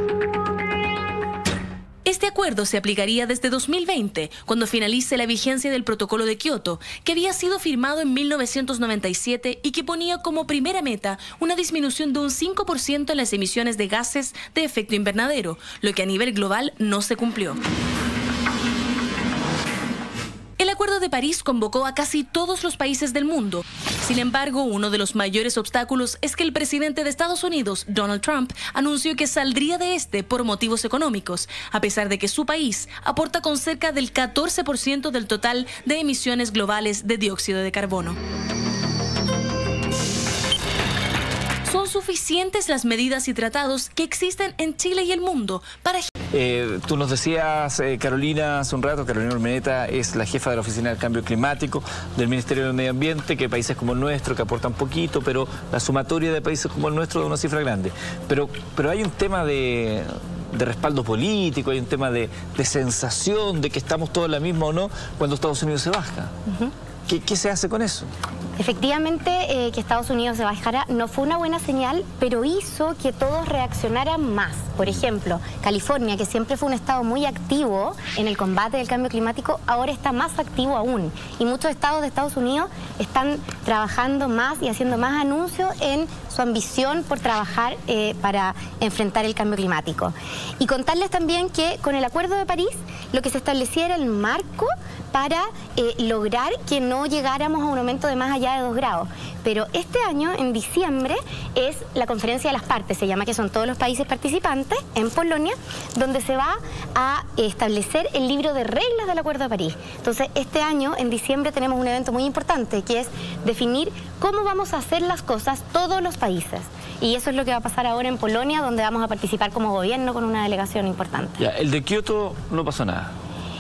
Este acuerdo se aplicaría desde dos mil veinte, cuando finalice la vigencia del Protocolo de Kioto, que había sido firmado en mil novecientos noventa y siete y que ponía como primera meta una disminución de un cinco por ciento en las emisiones de gases de efecto invernadero, lo que a nivel global no se cumplió. El Acuerdo de París convocó a casi todos los países del mundo. Sin embargo, uno de los mayores obstáculos es que el presidente de Estados Unidos, Donald Trump, anunció que saldría de este por motivos económicos, a pesar de que su país aporta con cerca del catorce por ciento del total de emisiones globales de dióxido de carbono. ¿Son suficientes las medidas y tratados que existen en Chile y el mundo para... Eh, tú nos decías, eh, Carolina, hace un rato, Carolina Urmeneta es la jefa de la Oficina del Cambio Climático del Ministerio del Medio Ambiente, que países como el nuestro, que aportan poquito, pero la sumatoria de países como el nuestro da una cifra grande. Pero, pero hay un tema de... de respaldo político, hay un tema de, de sensación de que estamos todos en la misma o no cuando Estados Unidos se baja. Uh-huh. ¿Qué, ¿Qué se hace con eso? Efectivamente, eh, que Estados Unidos se bajara no fue una buena señal, pero hizo que todos reaccionaran más. Por ejemplo, California, que siempre fue un estado muy activo en el combate del cambio climático, ahora está más activo aún. Y muchos estados de Estados Unidos están trabajando más y haciendo más anuncios en su ambición por trabajar eh, para enfrentar el cambio climático. Y contarles también que con el Acuerdo de París lo que se establecía era el marco para eh, lograr que no llegáramos a un aumento de más allá de dos grados. Pero este año, en diciembre, es la conferencia de las partes, se llama, que son todos los países participantes, en Polonia, donde se va a establecer el libro de reglas del Acuerdo de París. Entonces, este año, en diciembre, tenemos un evento muy importante, que es definir cómo vamos a hacer las cosas todos los países. Y eso es lo que va a pasar ahora en Polonia, donde vamos a participar como gobierno con una delegación importante. Ya, el de Kioto no pasó nada.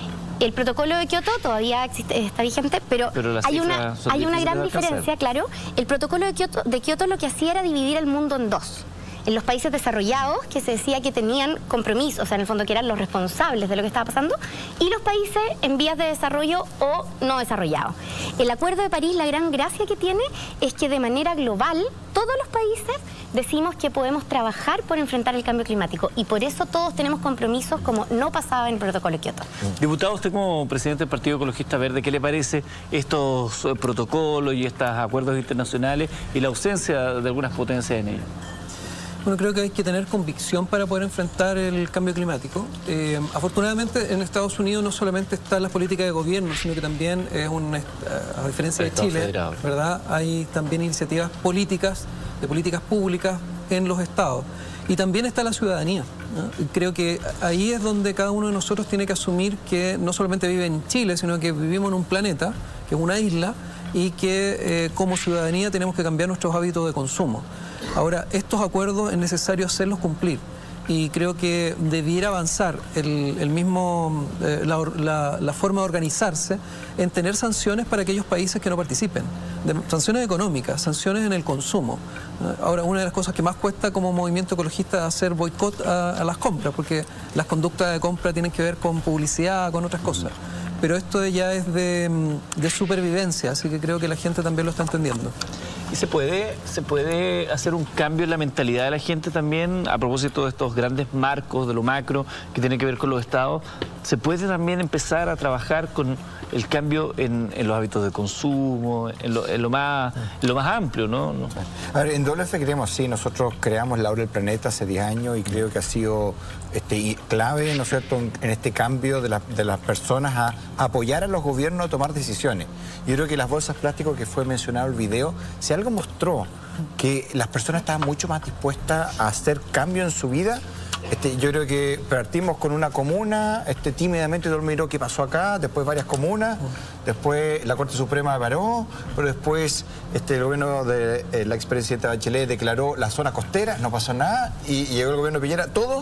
El protocolo de Kioto todavía existe, está vigente, pero, pero hay una, hay una gran diferencia, claro. El protocolo de Kioto, de Kioto lo que hacía era dividir el mundo en dos. En los países desarrollados, que se decía que tenían compromiso, o sea, en el fondo que eran los responsables de lo que estaba pasando, y los países en vías de desarrollo o no desarrollados. El Acuerdo de París, la gran gracia que tiene es que de manera global, todos los países decimos que podemos trabajar por enfrentar el cambio climático, y por eso todos tenemos compromisos como no pasaba en el protocolo de Kioto. Diputado, usted como presidente del Partido Ecologista Verde, ¿qué le parece estos protocolos y estos acuerdos internacionales y la ausencia de algunas potencias en ellos? Bueno, creo que hay que tener convicción para poder enfrentar el cambio climático. Eh, afortunadamente, en Estados Unidos no solamente están las políticas de gobierno, sino que también es una, a diferencia de Chile, ¿verdad? Hay también iniciativas políticas, de políticas públicas en los estados. Y también está la ciudadanía, ¿no? Creo que ahí es donde cada uno de nosotros tiene que asumir que no solamente vive en Chile, sino que vivimos en un planeta, que es una isla, y que eh, como ciudadanía tenemos que cambiar nuestros hábitos de consumo. Ahora, estos acuerdos es necesario hacerlos cumplir, y creo que debiera avanzar el, el mismo, eh, la, la, la forma de organizarse en tener sanciones para aquellos países que no participen, de, sanciones económicas, sanciones en el consumo. Ahora, una de las cosas que más cuesta como movimiento ecologista es hacer boicot a, a las compras, porque las conductas de compra tienen que ver con publicidad, con otras cosas. Pero esto ya es de, de supervivencia, así que creo que la gente también lo está entendiendo. ¿Y se puede, se puede hacer un cambio en la mentalidad de la gente también, a propósito de estos grandes marcos, de lo macro, que tiene que ver con los estados? ¿Se puede también empezar a trabajar con el cambio en, en los hábitos de consumo, en lo, en lo, más, en lo más amplio, ¿no? no. A ver, en W F creemos, sí, nosotros creamos la Hora del Planeta hace diez años y creo que ha sido este, clave, ¿no es cierto?, en, en este cambio de, la, de las personas a, a apoyar a los gobiernos a tomar decisiones. Yo creo que las bolsas plásticas que fue mencionado en el video, si algo mostró que las personas estaban mucho más dispuestas a hacer cambio en su vida. Este, yo creo que partimos con una comuna, este, tímidamente todo el mundo miró qué pasó acá, después varias comunas, después la Corte Suprema paró, pero después este, el gobierno de eh, la expresidenta Bachelet declaró la zona costera, no pasó nada, y, y llegó el gobierno de Piñera, todo,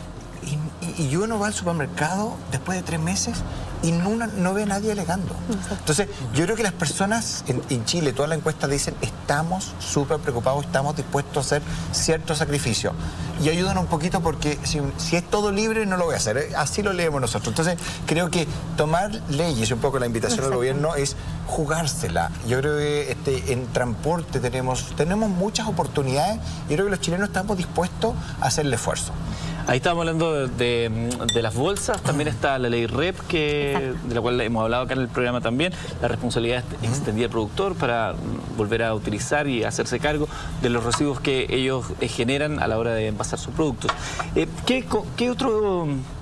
y, y, y uno va al supermercado después de tres meses y no, no ve a nadie alegando. Entonces, yo creo que las personas en, en Chile, todas las encuestas dicen, estamos súper preocupados, estamos dispuestos a hacer ciertos sacrificios. Y ayudan un poquito porque si, si es todo libre, no lo voy a hacer. ¿eh? Así lo leemos nosotros. Entonces, creo que tomar leyes, un poco la invitación Exacto. al gobierno, es jugársela. Yo creo que este, en transporte tenemos, tenemos muchas oportunidades. Yo creo que los chilenos estamos dispuestos a hacer el esfuerzo. Ahí estábamos hablando de, de, de las bolsas, también está la ley R E P, que, de la cual hemos hablado acá en el programa también, la responsabilidad extendida del productor para volver a utilizar y hacerse cargo de los residuos que ellos generan a la hora de envasar sus productos. Eh, ¿qué, qué, otro,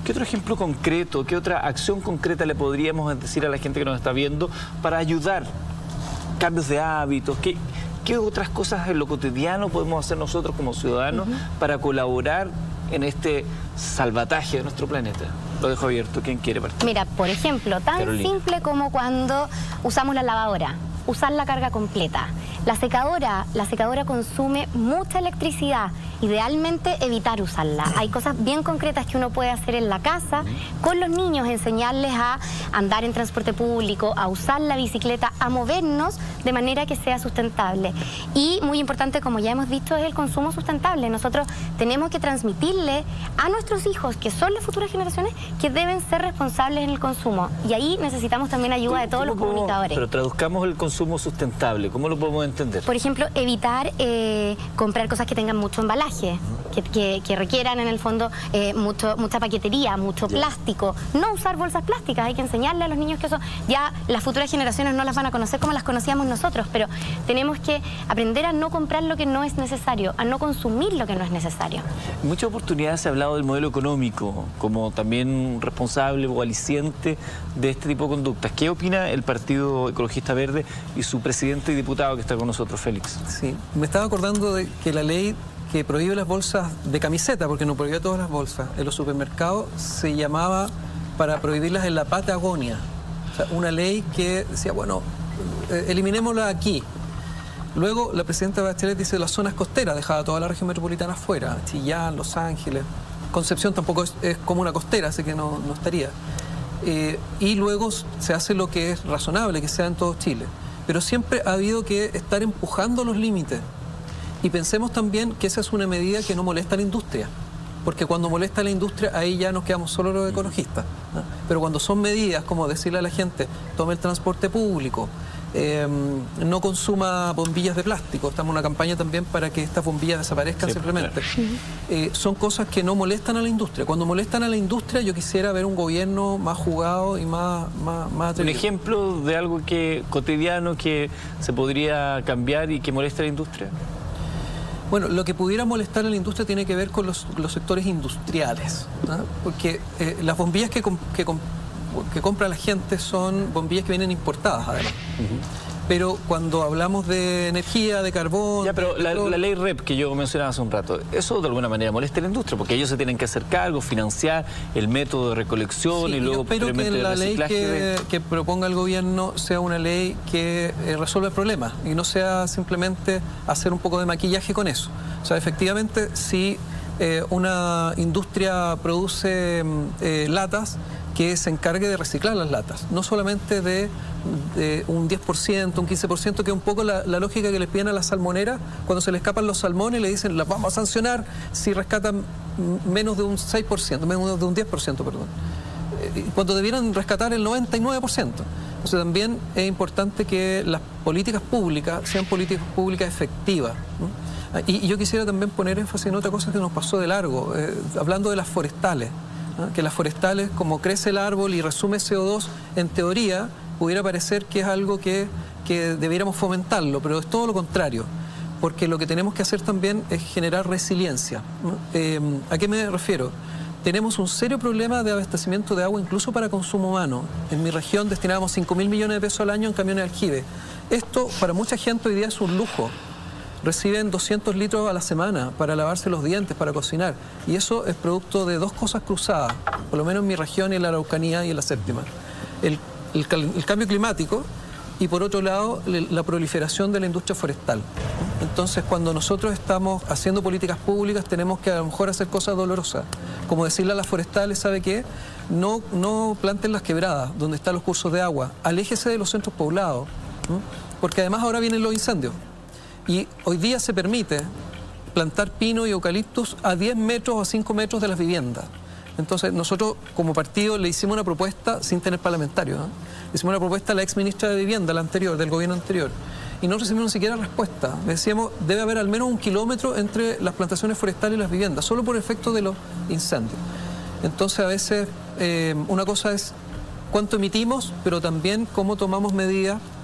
¿Qué otro ejemplo concreto, qué otra acción concreta le podríamos decir a la gente que nos está viendo para ayudar? Cambios de hábitos, ¿qué, qué otras cosas en lo cotidiano podemos hacer nosotros como ciudadanos uh-huh. para colaborar en este salvataje de nuestro planeta? Lo dejo abierto, ¿quién quiere partir? Mira, por ejemplo, tan Carolina. simple como cuando usamos la lavadora, usar la carga completa. La secadora, la secadora consume mucha electricidad, idealmente evitar usarla. Hay cosas bien concretas que uno puede hacer en la casa, con los niños, enseñarles a andar en transporte público, a usar la bicicleta, a movernos de manera que sea sustentable. Y muy importante, como ya hemos dicho, es el consumo sustentable. Nosotros tenemos que transmitirle a nuestros hijos, que son las futuras generaciones, que deben ser responsables en el consumo. Y ahí necesitamos también ayuda de todos los podemos, comunicadores. Pero traduzcamos el consumo sustentable, ¿cómo lo podemos entender? Por ejemplo, evitar eh, comprar cosas que tengan mucho embalaje, que, que, que requieran en el fondo eh, mucho, mucha paquetería, mucho plástico. No usar bolsas plásticas, hay que enseñarle a los niños que eso ya las futuras generaciones no las van a conocer como las conocíamos nosotros, pero tenemos que aprender a no comprar lo que no es necesario, a no consumir lo que no es necesario. En muchas oportunidades se ha hablado del modelo económico como también responsable o aliciente de este tipo de conductas. ¿Qué opina el Partido Ecologista Verde y su presidente y diputado que está con nosotros, Félix? Sí, me estaba acordando de que la ley que prohíbe las bolsas de camiseta, porque no prohíbe todas las bolsas, en los supermercados se llamaba para prohibirlas en la Patagonia. O sea, una ley que decía, bueno, eh, eliminémosla aquí. Luego la presidenta Bachelet dice las zonas costeras, dejaba toda la región metropolitana afuera, Chillán, Los Ángeles. Concepción tampoco es, es como una costera, así que no, no estaría. Eh, y luego se hace lo que es razonable, que sea en todo Chile. Pero siempre ha habido que estar empujando los límites. Y pensemos también que esa es una medida que no molesta a la industria, porque cuando molesta a la industria ahí ya nos quedamos solo los ecologistas, ¿no? Pero cuando son medidas como decirle a la gente, tome el transporte público, eh, no consuma bombillas de plástico, estamos en una campaña también para que estas bombillas desaparezcan sí, simplemente, claro. eh, son cosas que no molestan a la industria. Cuando molestan a la industria yo quisiera ver un gobierno más jugado y más, más, más atrevido. Un ejemplo de algo que cotidiano que se podría cambiar y que molesta a la industria. Bueno, lo que pudiera molestar a la industria tiene que ver con los, los sectores industriales, ¿no? Porque eh, las bombillas que, que, que compra la gente son bombillas que vienen importadas, además. Uh-huh. Pero cuando hablamos de energía, de carbón... Ya, pero de la, la ley R E P que yo mencionaba hace un rato, eso de alguna manera molesta a la industria, porque ellos se tienen que hacer cargo, financiar el método de recolección sí, y luego... Yo espero que la ley que, de... que proponga el gobierno sea una ley que eh, resuelva el problema y no sea simplemente hacer un poco de maquillaje con eso. O sea, efectivamente, si eh, una industria produce eh, latas, que se encargue de reciclar las latas, no solamente de, de un diez por ciento, un quince por ciento, que es un poco la, la lógica que les piden a las salmoneras cuando se les escapan los salmones y le dicen, las vamos a sancionar si rescatan menos de un seis por ciento, menos de un diez por ciento, perdón, cuando debieran rescatar el noventa y nueve por ciento. O sea, también es importante que las políticas públicas sean políticas públicas efectivas, ¿no? Y, y yo quisiera también poner énfasis en otra cosa que nos pasó de largo, eh, hablando de las forestales. Que las forestales, como crece el árbol y resume C O dos, en teoría pudiera parecer que es algo que, que debiéramos fomentarlo, pero es todo lo contrario, porque lo que tenemos que hacer también es generar resiliencia, ¿no? Eh, ¿A qué me refiero? Tenemos un serio problema de abastecimiento de agua incluso para consumo humano. En mi región destinábamos cinco mil millones de pesos al año en camiones de aljibe. Esto para mucha gente hoy día es un lujo. Reciben doscientos litros a la semana para lavarse los dientes, para cocinar. Y eso es producto de dos cosas cruzadas, por lo menos en mi región y en la Araucanía y en la Séptima. El, el, el cambio climático y, por otro lado, la proliferación de la industria forestal. Entonces, cuando nosotros estamos haciendo políticas públicas, tenemos que a lo mejor hacer cosas dolorosas. Como decirle a las forestales, ¿sabe qué? No, no planten las quebradas, donde están los cursos de agua. Aléjese de los centros poblados, ¿no? Porque además ahora vienen los incendios. Y hoy día se permite plantar pino y eucaliptus a diez metros o a cinco metros de las viviendas. Entonces nosotros como partido le hicimos una propuesta sin tener parlamentarios, ¿no? Le hicimos una propuesta a la ex ministra de Vivienda, la anterior, del gobierno anterior, y no recibimos ni siquiera respuesta. Le decíamos, debe haber al menos un kilómetro entre las plantaciones forestales y las viviendas, solo por efecto de los incendios. Entonces a veces eh, una cosa es cuánto emitimos, pero también cómo tomamos medidas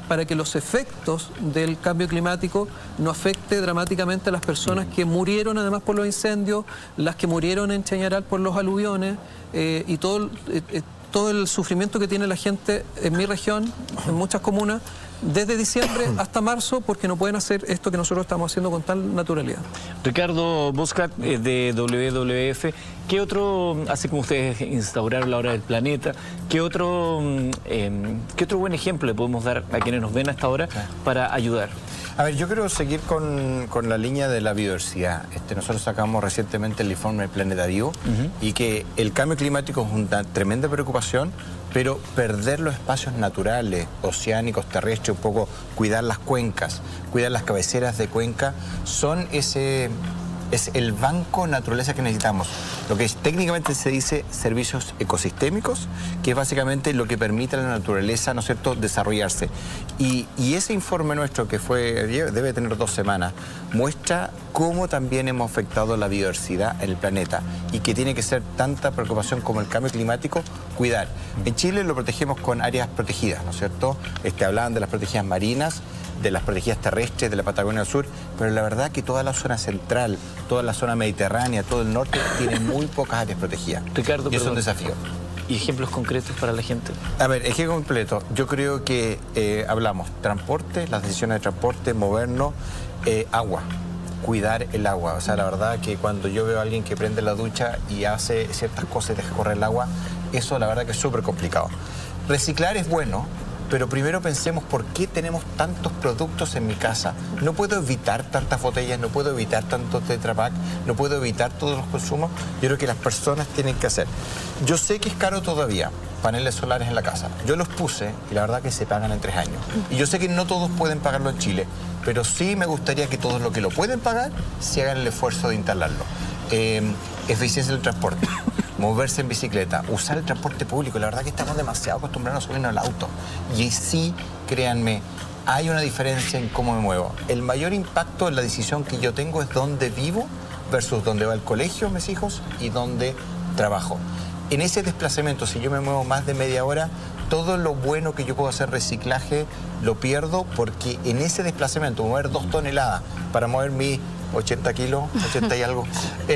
para que los efectos del cambio climático no afecte dramáticamente a las personas que murieron además por los incendios, las que murieron en Chañaral por los aluviones eh, y todo, eh, todo el sufrimiento que tiene la gente en mi región, en muchas comunas, desde diciembre hasta marzo, porque no pueden hacer esto que nosotros estamos haciendo con tal naturalidad. Ricardo Boscart, eh, de W W F, ¿qué otro, así como ustedes instauraron la Hora del Planeta, qué otro, eh, qué otro buen ejemplo le podemos dar a quienes nos ven hasta ahora para ayudar? A ver, yo quiero seguir con, con la línea de la biodiversidad. Este, nosotros sacamos recientemente el informe Planeta Vivo uh-huh. y que el cambio climático es una tremenda preocupación, pero perder los espacios naturales, oceánicos, terrestres, un poco cuidar las cuencas, cuidar las cabeceras de cuenca, son ese... es el banco naturaleza que necesitamos. Lo que es, técnicamente se dice servicios ecosistémicos, que es básicamente lo que permite a la naturaleza, ¿no es cierto?, desarrollarse. Y, y ese informe nuestro, que fue debe tener dos semanas, muestra cómo también hemos afectado la biodiversidad en el planeta y que tiene que ser tanta preocupación como el cambio climático, cuidar. En Chile lo protegemos con áreas protegidas, ¿no es cierto? Este, hablaban de las protegidas marinas, de las protegidas terrestres, de la Patagonia del Sur, pero la verdad que toda la zona central, toda la zona mediterránea, todo el norte, tiene muy pocas áreas protegidas. Ricardo, y eso es un desafío. ¿Y ejemplos concretos para la gente? A ver, ejemplo completo. Yo creo que eh, hablamos transporte, las decisiones de transporte, movernos, eh, agua, cuidar el agua. O sea, la verdad que cuando yo veo a alguien que prende la ducha y hace ciertas cosas y deja correr el agua, eso la verdad que es súper complicado. Reciclar es bueno, pero primero pensemos por qué tenemos tantos productos en mi casa. No puedo evitar tantas botellas, no puedo evitar tanto Tetra Pak, no puedo evitar todos los consumos. Yo creo que las personas tienen que hacer. Yo sé que es caro todavía paneles solares en la casa. Yo los puse y la verdad que se pagan en tres años. Y yo sé que no todos pueden pagarlo en Chile, pero sí me gustaría que todos los que lo pueden pagar se hagan el esfuerzo de instalarlo. Eh, eficiencia del transporte. Moverse en bicicleta, usar el transporte público. La verdad que estamos demasiado acostumbrados a subirnos al auto. Y sí, créanme, hay una diferencia en cómo me muevo. El mayor impacto en la decisión que yo tengo es dónde vivo versus dónde va el colegio mis hijos y dónde trabajo. En ese desplazamiento, si yo me muevo más de media hora, todo lo bueno que yo puedo hacer reciclaje lo pierdo, porque en ese desplazamiento, mover dos toneladas para mover mi ochenta kilos, ochenta y algo,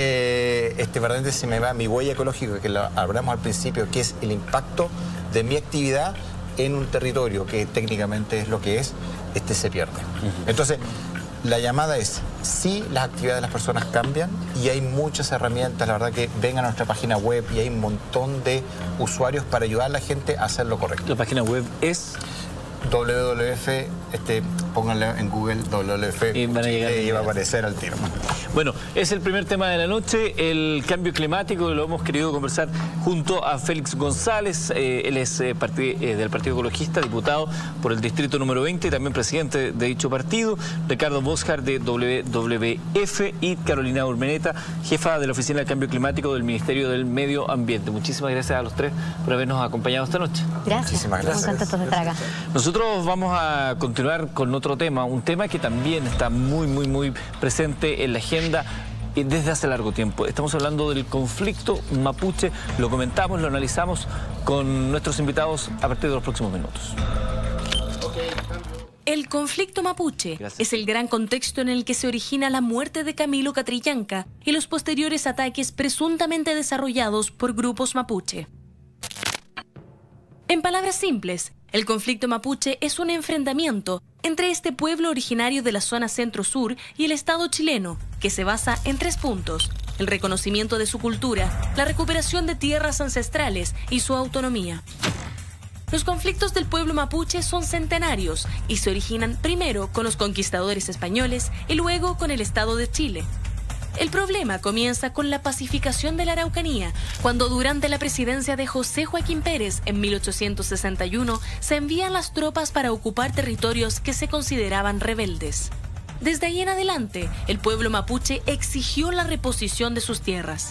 eh, este, verdaderamente se me va mi huella ecológica, que lo hablamos al principio, que es el impacto de mi actividad en un territorio, que técnicamente es lo que es, este se pierde. Uh-huh. Entonces, la llamada es, sí, las actividades de las personas cambian y hay muchas herramientas, la verdad que vengan a nuestra página web y hay un montón de usuarios para ayudar a la gente a hacer lo correcto. La página web es W W F, este, pónganle en Google W W F y, van a llegar y va a aparecer al tiro. Bueno, es el primer tema de la noche, el cambio climático. Lo hemos querido conversar junto a Félix González. Eh, él es eh, partid eh, del Partido Ecologista, diputado por el distrito número veinte y también presidente de dicho partido. Ricardo Boscart, de W W F, y Carolina Urmeneta, jefa de la Oficina del Cambio Climático del Ministerio del Medio Ambiente. Muchísimas gracias a los tres por habernos acompañado esta noche. Gracias. Muchísimas gracias. Muy contentos de estar acá. Nosotros vamos a continuar con otro tema, un tema que también está muy, muy, muy presente en la agenda desde hace largo tiempo. Estamos hablando del conflicto mapuche, lo comentamos, lo analizamos con nuestros invitados a partir de los próximos minutos. El conflicto mapuche Gracias. es el gran contexto en el que se origina la muerte de Camilo Catrillanca y los posteriores ataques presuntamente desarrollados por grupos mapuche. En palabras simples, el conflicto mapuche es un enfrentamiento entre este pueblo originario de la zona centro-sur y el Estado chileno, que se basa en tres puntos: el reconocimiento de su cultura, la recuperación de tierras ancestrales y su autonomía. Los conflictos del pueblo mapuche son centenarios y se originan primero con los conquistadores españoles y luego con el Estado de Chile. El problema comienza con la pacificación de la Araucanía, cuando durante la presidencia de José Joaquín Pérez en mil ochocientos sesenta y uno se envían las tropas para ocupar territorios que se consideraban rebeldes. Desde ahí en adelante, el pueblo mapuche exigió la reposición de sus tierras.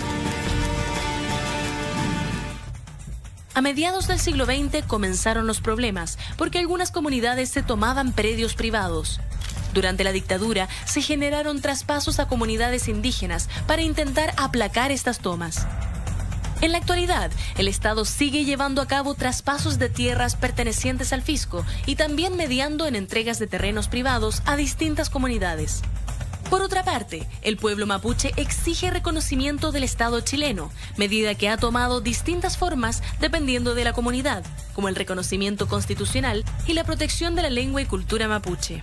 A mediados del siglo veinte comenzaron los problemas, porque algunas comunidades se tomaban predios privados. Durante la dictadura se generaron traspasos a comunidades indígenas para intentar aplacar estas tomas. En la actualidad, el Estado sigue llevando a cabo traspasos de tierras pertenecientes al fisco y también mediando en entregas de terrenos privados a distintas comunidades. Por otra parte, el pueblo mapuche exige reconocimiento del Estado chileno, medida que ha tomado distintas formas dependiendo de la comunidad, como el reconocimiento constitucional y la protección de la lengua y cultura mapuche.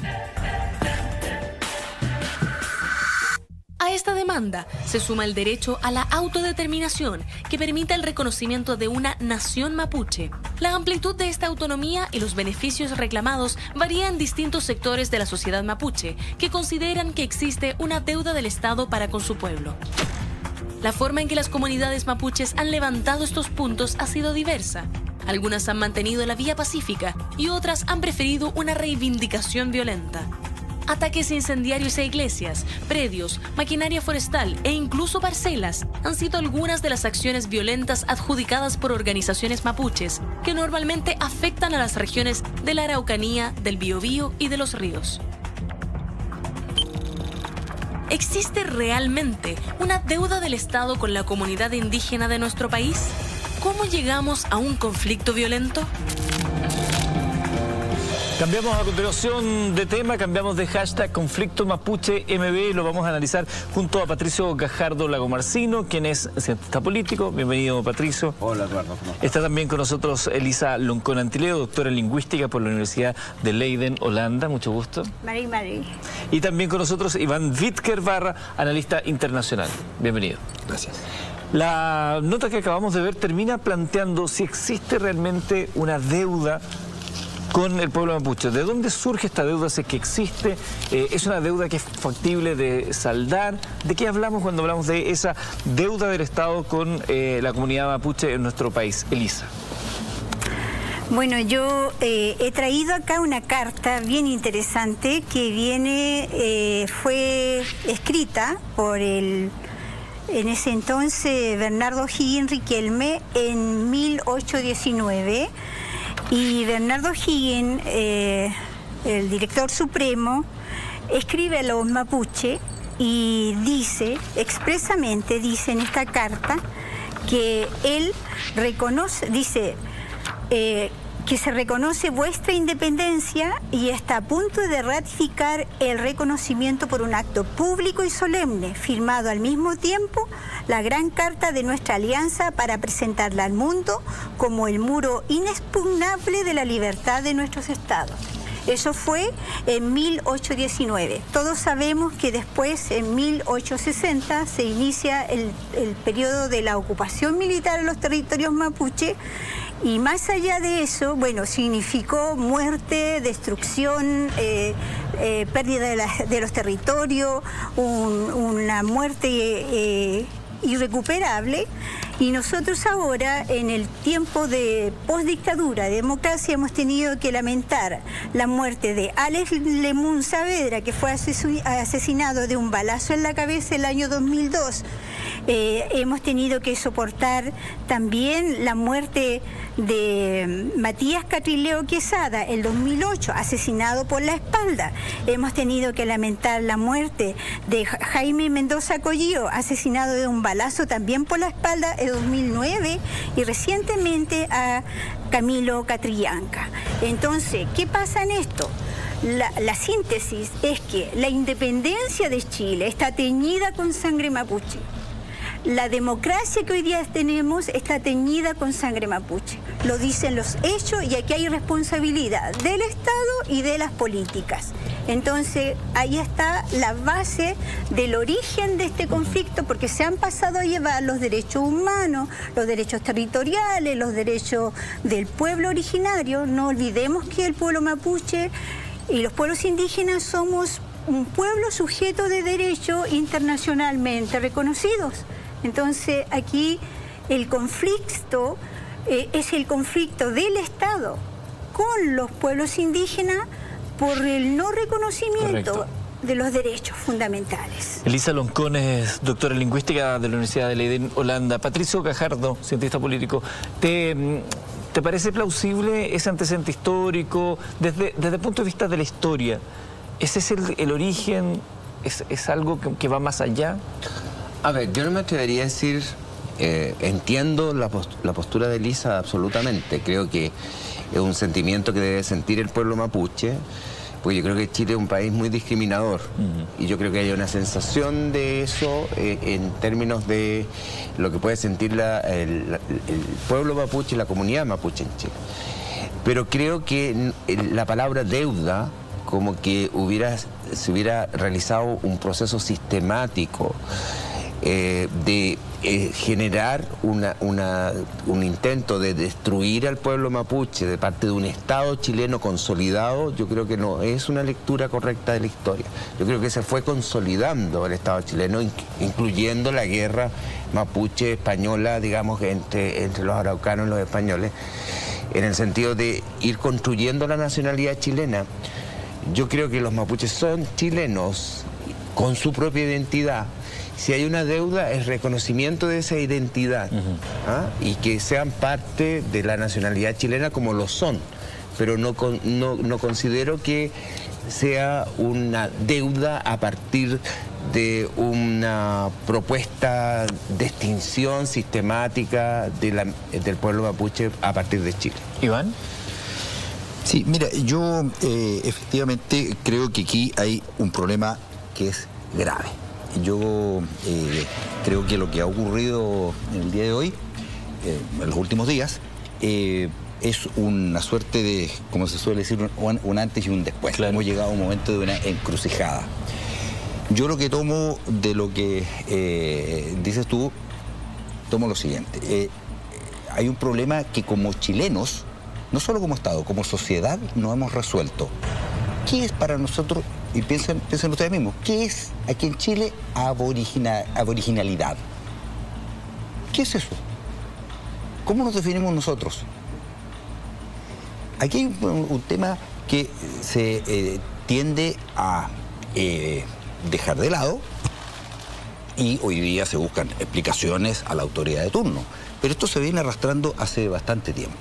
A esta demanda se suma el derecho a la autodeterminación, que permite el reconocimiento de una nación mapuche. La amplitud de esta autonomía y los beneficios reclamados varían en distintos sectores de la sociedad mapuche, que consideran que existe una deuda del Estado para con su pueblo. La forma en que las comunidades mapuches han levantado estos puntos ha sido diversa. Algunas han mantenido la vía pacífica y otras han preferido una reivindicación violenta. Ataques incendiarios a iglesias, predios, maquinaria forestal e incluso parcelas han sido algunas de las acciones violentas adjudicadas por organizaciones mapuches que normalmente afectan a las regiones de la Araucanía, del Biobío y de los ríos. ¿Existe realmente una deuda del Estado con la comunidad indígena de nuestro país? ¿Cómo llegamos a un conflicto violento? Cambiamos a continuación de tema, cambiamos de hashtag conflicto mapuche M B y lo vamos a analizar junto a Patricio Gajardo Lagomarcino, quien es cientista político. Bienvenido, Patricio. Hola, Eduardo. Está también con nosotros Elisa Loncón Antileo, doctora en lingüística por la Universidad de Leiden, Holanda. Mucho gusto. Marí, Marí. Y también con nosotros Iván Vitker Barra, analista internacional. Bienvenido. Gracias. La nota que acabamos de ver termina planteando si existe realmente una deuda con el pueblo mapuche. ¿De dónde surge esta deuda? ¿Si es que existe? Eh, ¿Es una deuda que es factible de saldar? ¿De qué hablamos cuando hablamos de esa deuda del Estado con eh, la comunidad mapuche en nuestro país? Elisa. Bueno, yo eh, he traído acá una carta bien interesante que viene, eh, fue escrita por el, en ese entonces, Bernardo Higgins Riquelme en mil ochocientos diecinueve. Y Bernardo Higgins, eh, el director supremo, escribe a los mapuche y dice, expresamente dice en esta carta, que él reconoce, dice, eh, que se reconoce vuestra independencia y está a punto de ratificar el reconocimiento por un acto público y solemne, firmado al mismo tiempo la gran carta de nuestra alianza para presentarla al mundo como el muro inexpugnable de la libertad de nuestros estados. Eso fue en mil ochocientos diecinueve. Todos sabemos que después, en mil ochocientos sesenta, se inicia el, el periodo de la ocupación militar en los territorios mapuche. Y más allá de eso, bueno, significó muerte, destrucción, eh, eh, pérdida de, la, de los territorios, un, una muerte eh, irrecuperable. Y nosotros ahora, en el tiempo de postdictadura, de democracia, hemos tenido que lamentar la muerte de Alex Lemun Saavedra, que fue asesinado de un balazo en la cabeza el año dos mil dos. Eh, hemos tenido que soportar también la muerte de Matías Catrileo Quesada, el dos mil ocho, asesinado por la espalda. Hemos tenido que lamentar la muerte de Jaime Mendoza Collío, asesinado de un balazo también por la espalda, el dos mil nueve, y recientemente a Camilo Catrillanca. Entonces, ¿qué pasa en esto? La, la síntesis es que la independencia de Chile está teñida con sangre mapuche. La democracia que hoy día tenemos está teñida con sangre mapuche. Lo dicen los hechos y aquí hay responsabilidad del Estado y de las políticas. Entonces, ahí está la base del origen de este conflicto, porque se han pasado a llevar los derechos humanos, los derechos territoriales, los derechos del pueblo originario. No olvidemos que el pueblo mapuche y los pueblos indígenas somos un pueblo sujeto de derechos internacionalmente reconocidos. Entonces, aquí el conflicto eh, es el conflicto del Estado con los pueblos indígenas por el no reconocimiento Correcto. de los derechos fundamentales. Elisa Loncón es doctora en lingüística de la Universidad de Leiden, Holanda. Patricio Gajardo, cientista político, ¿te, te parece plausible ese antecedente histórico desde, desde el punto de vista de la historia? ¿Ese es el, el origen? ¿Es, es algo que, que va más allá? A ver, yo no me atrevería a decir Eh, entiendo la, post la postura de Elisa absolutamente. Creo que es un sentimiento que debe sentir el pueblo mapuche, porque yo creo que Chile es un país muy discriminador. Uh-huh. Y yo creo que hay una sensación de eso eh, en términos de lo que puede sentir la, el, la, el pueblo mapuche y la comunidad mapuche en Chile. Pero creo que la palabra deuda, como que hubiera, se hubiera realizado un proceso sistemático eh, de eh, generar una, una, un intento de destruir al pueblo mapuche de parte de un Estado chileno consolidado. Yo creo que no es una lectura correcta de la historia. Yo creo que se fue consolidando el Estado chileno, incluyendo la guerra mapuche española, digamos, entre, entre los araucanos y los españoles, en el sentido de ir construyendo la nacionalidad chilena. Yo creo que los mapuches son chilenos con su propia identidad. Si hay una deuda, es reconocimiento de esa identidad, uh-huh. ¿ah? Y que sean parte de la nacionalidad chilena como lo son. Pero no, no, no considero que sea una deuda a partir de una propuesta de extinción sistemática de la, del pueblo mapuche a partir de Chile. Iván. Sí, mira, yo eh, efectivamente creo que aquí hay un problema que es grave. Yo eh, creo que lo que ha ocurrido en el día de hoy, eh, en los últimos días, eh, es una suerte de, como se suele decir, un, un antes y un después. Claro. Hemos llegado a un momento de una encrucijada. Yo lo que tomo de lo que eh, dices tú, tomo lo siguiente. Eh, hay un problema que como chilenos, no solo como Estado, como sociedad, no hemos resuelto. ¿Qué es para nosotros, y piensen, piensen ustedes mismos, qué es aquí en Chile aborigina, aboriginalidad? ¿Qué es eso? ¿Cómo nos definimos nosotros? Aquí hay un, un tema que se eh, tiende a eh, dejar de lado y hoy día se buscan explicaciones a la autoridad de turno. Pero esto se viene arrastrando hace bastante tiempo.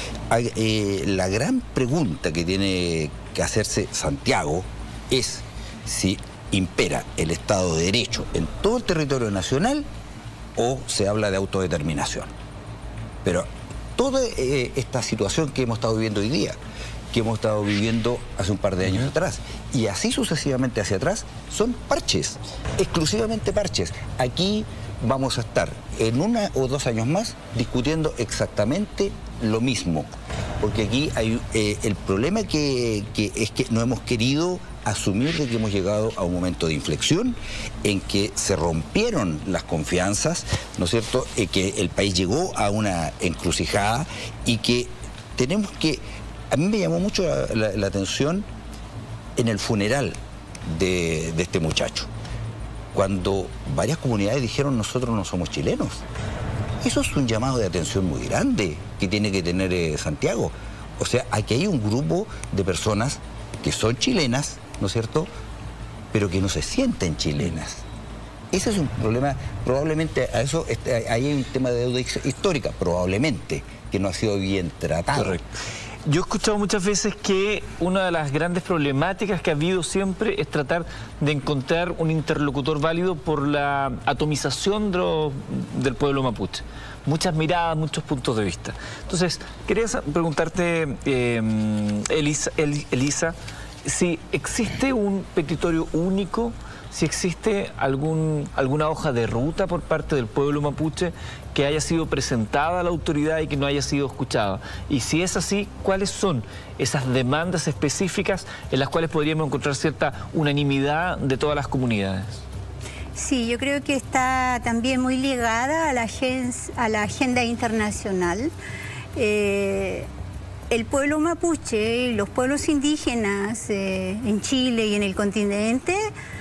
Eh, la gran pregunta que tiene que hacerse Santiago es si impera el Estado de Derecho en todo el territorio nacional o se habla de autodeterminación. Pero toda eh, esta situación que hemos estado viviendo hoy día, que hemos estado viviendo hace un par de años uh-huh. atrás, y así sucesivamente hacia atrás, son parches, exclusivamente parches. Aquí vamos a estar en una o dos años más discutiendo exactamente lo mismo, porque aquí hay eh, el problema que, que es que no hemos querido asumir de que hemos llegado a un momento de inflexión en que se rompieron las confianzas, ¿no es cierto?, eh, que el país llegó a una encrucijada y que tenemos que... A mí me llamó mucho la, la, la atención en el funeral de, de este muchacho, cuando varias comunidades dijeron nosotros no somos chilenos. Eso es un llamado de atención muy grande que tiene que tener eh, Santiago. O sea, aquí hay un grupo de personas que son chilenas, ¿no es cierto?, pero que no se sienten chilenas. Ese es un problema, probablemente a eso, este, ahí hay un tema de deuda histórica, probablemente, que no ha sido bien tratado. Correcto. Yo he escuchado muchas veces que una de las grandes problemáticas que ha habido siempre es tratar de encontrar un interlocutor válido por la atomización de lo, del pueblo mapuche. Muchas miradas, muchos puntos de vista. Entonces, quería preguntarte, eh, Elisa, Elisa, si existe un petitorio único, si existe algún, alguna hoja de ruta por parte del pueblo mapuche que haya sido presentada a la autoridad y que no haya sido escuchada. Y si es así, ¿cuáles son esas demandas específicas en las cuales podríamos encontrar cierta unanimidad de todas las comunidades? Sí, yo creo que está también muy ligada a la, a la agenda internacional. Eh, el pueblo mapuche y los pueblos indígenas eh, en Chile y en el continente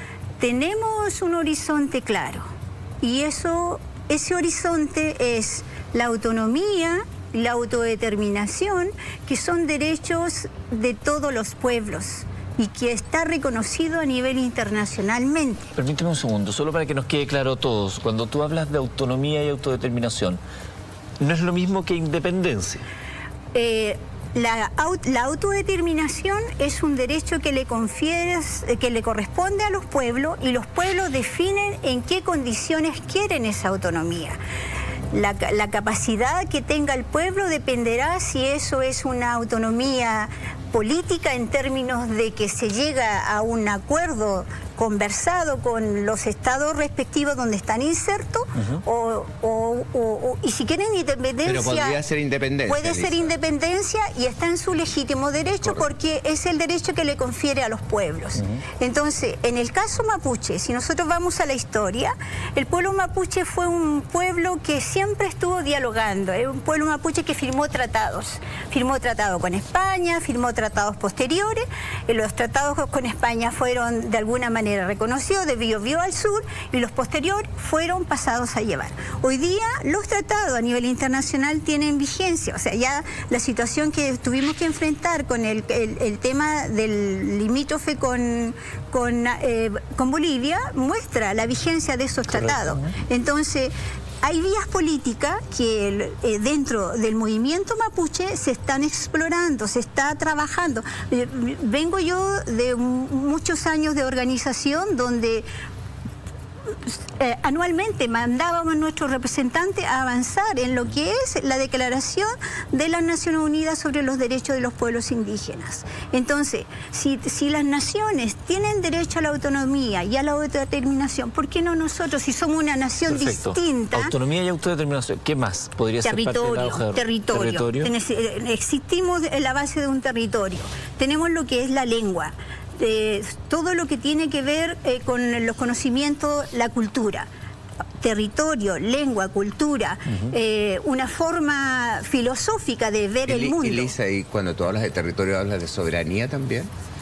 tenemos un horizonte claro, y eso, ese horizonte es la autonomía, la autodeterminación, que son derechos de todos los pueblos y que está reconocido a nivel internacionalmente. Permíteme un segundo, solo para que nos quede claro a todos. Cuando tú hablas de autonomía y autodeterminación, ¿no es lo mismo que independencia? Eh, La, la autodeterminación es un derecho que le confieres, que le corresponde a los pueblos, y los pueblos definen en qué condiciones quieren esa autonomía. La, la capacidad que tenga el pueblo dependerá si eso es una autonomía política en términos de que se llega a un acuerdo conversado con los estados respectivos donde están insertos, uh-huh. o, o, o, o, y si quieren independencia... Pero podría ser independencia. Puede ser Lisa. independencia y está en su legítimo derecho. Correcto. Porque es el derecho que le confiere a los pueblos. Uh-huh. Entonces, en el caso mapuche, si nosotros vamos a la historia, el pueblo mapuche fue un pueblo que siempre estuvo dialogando, es un pueblo mapuche que firmó tratados, firmó tratados con España, firmó tratados posteriores, los tratados con España fueron de alguna manera reconocidos de Biobío al sur y los posteriores fueron pasados a llevar. Hoy día los tratados a nivel internacional tienen vigencia, o sea, ya la situación que tuvimos que enfrentar con el, el, el tema del limítrofe con, con, eh, con Bolivia muestra la vigencia de esos tratados. Entonces, hay vías políticas que eh, dentro del movimiento mapuche se están explorando, se está trabajando. Eh, vengo yo de muchos años de organización donde Eh, anualmente mandábamos a nuestros representantes a avanzar en lo que es la Declaración de las Naciones Unidas sobre los Derechos de los Pueblos Indígenas. Entonces, si, si las naciones tienen derecho a la autonomía y a la autodeterminación, ¿por qué no nosotros, si somos una nación Perfecto. distinta? Autonomía y autodeterminación. ¿Qué más podría territorio, ser parte de la hoja de... Territorio. territorio. Existimos en la base de un territorio. Tenemos lo que es la lengua. Eh, todo lo que tiene que ver eh, con los conocimientos, la cultura, territorio, lengua, cultura, uh-huh. eh, una forma filosófica de ver Eli, el mundo. Elisa, y cuando tú hablas de territorio, ¿hablas de soberanía también?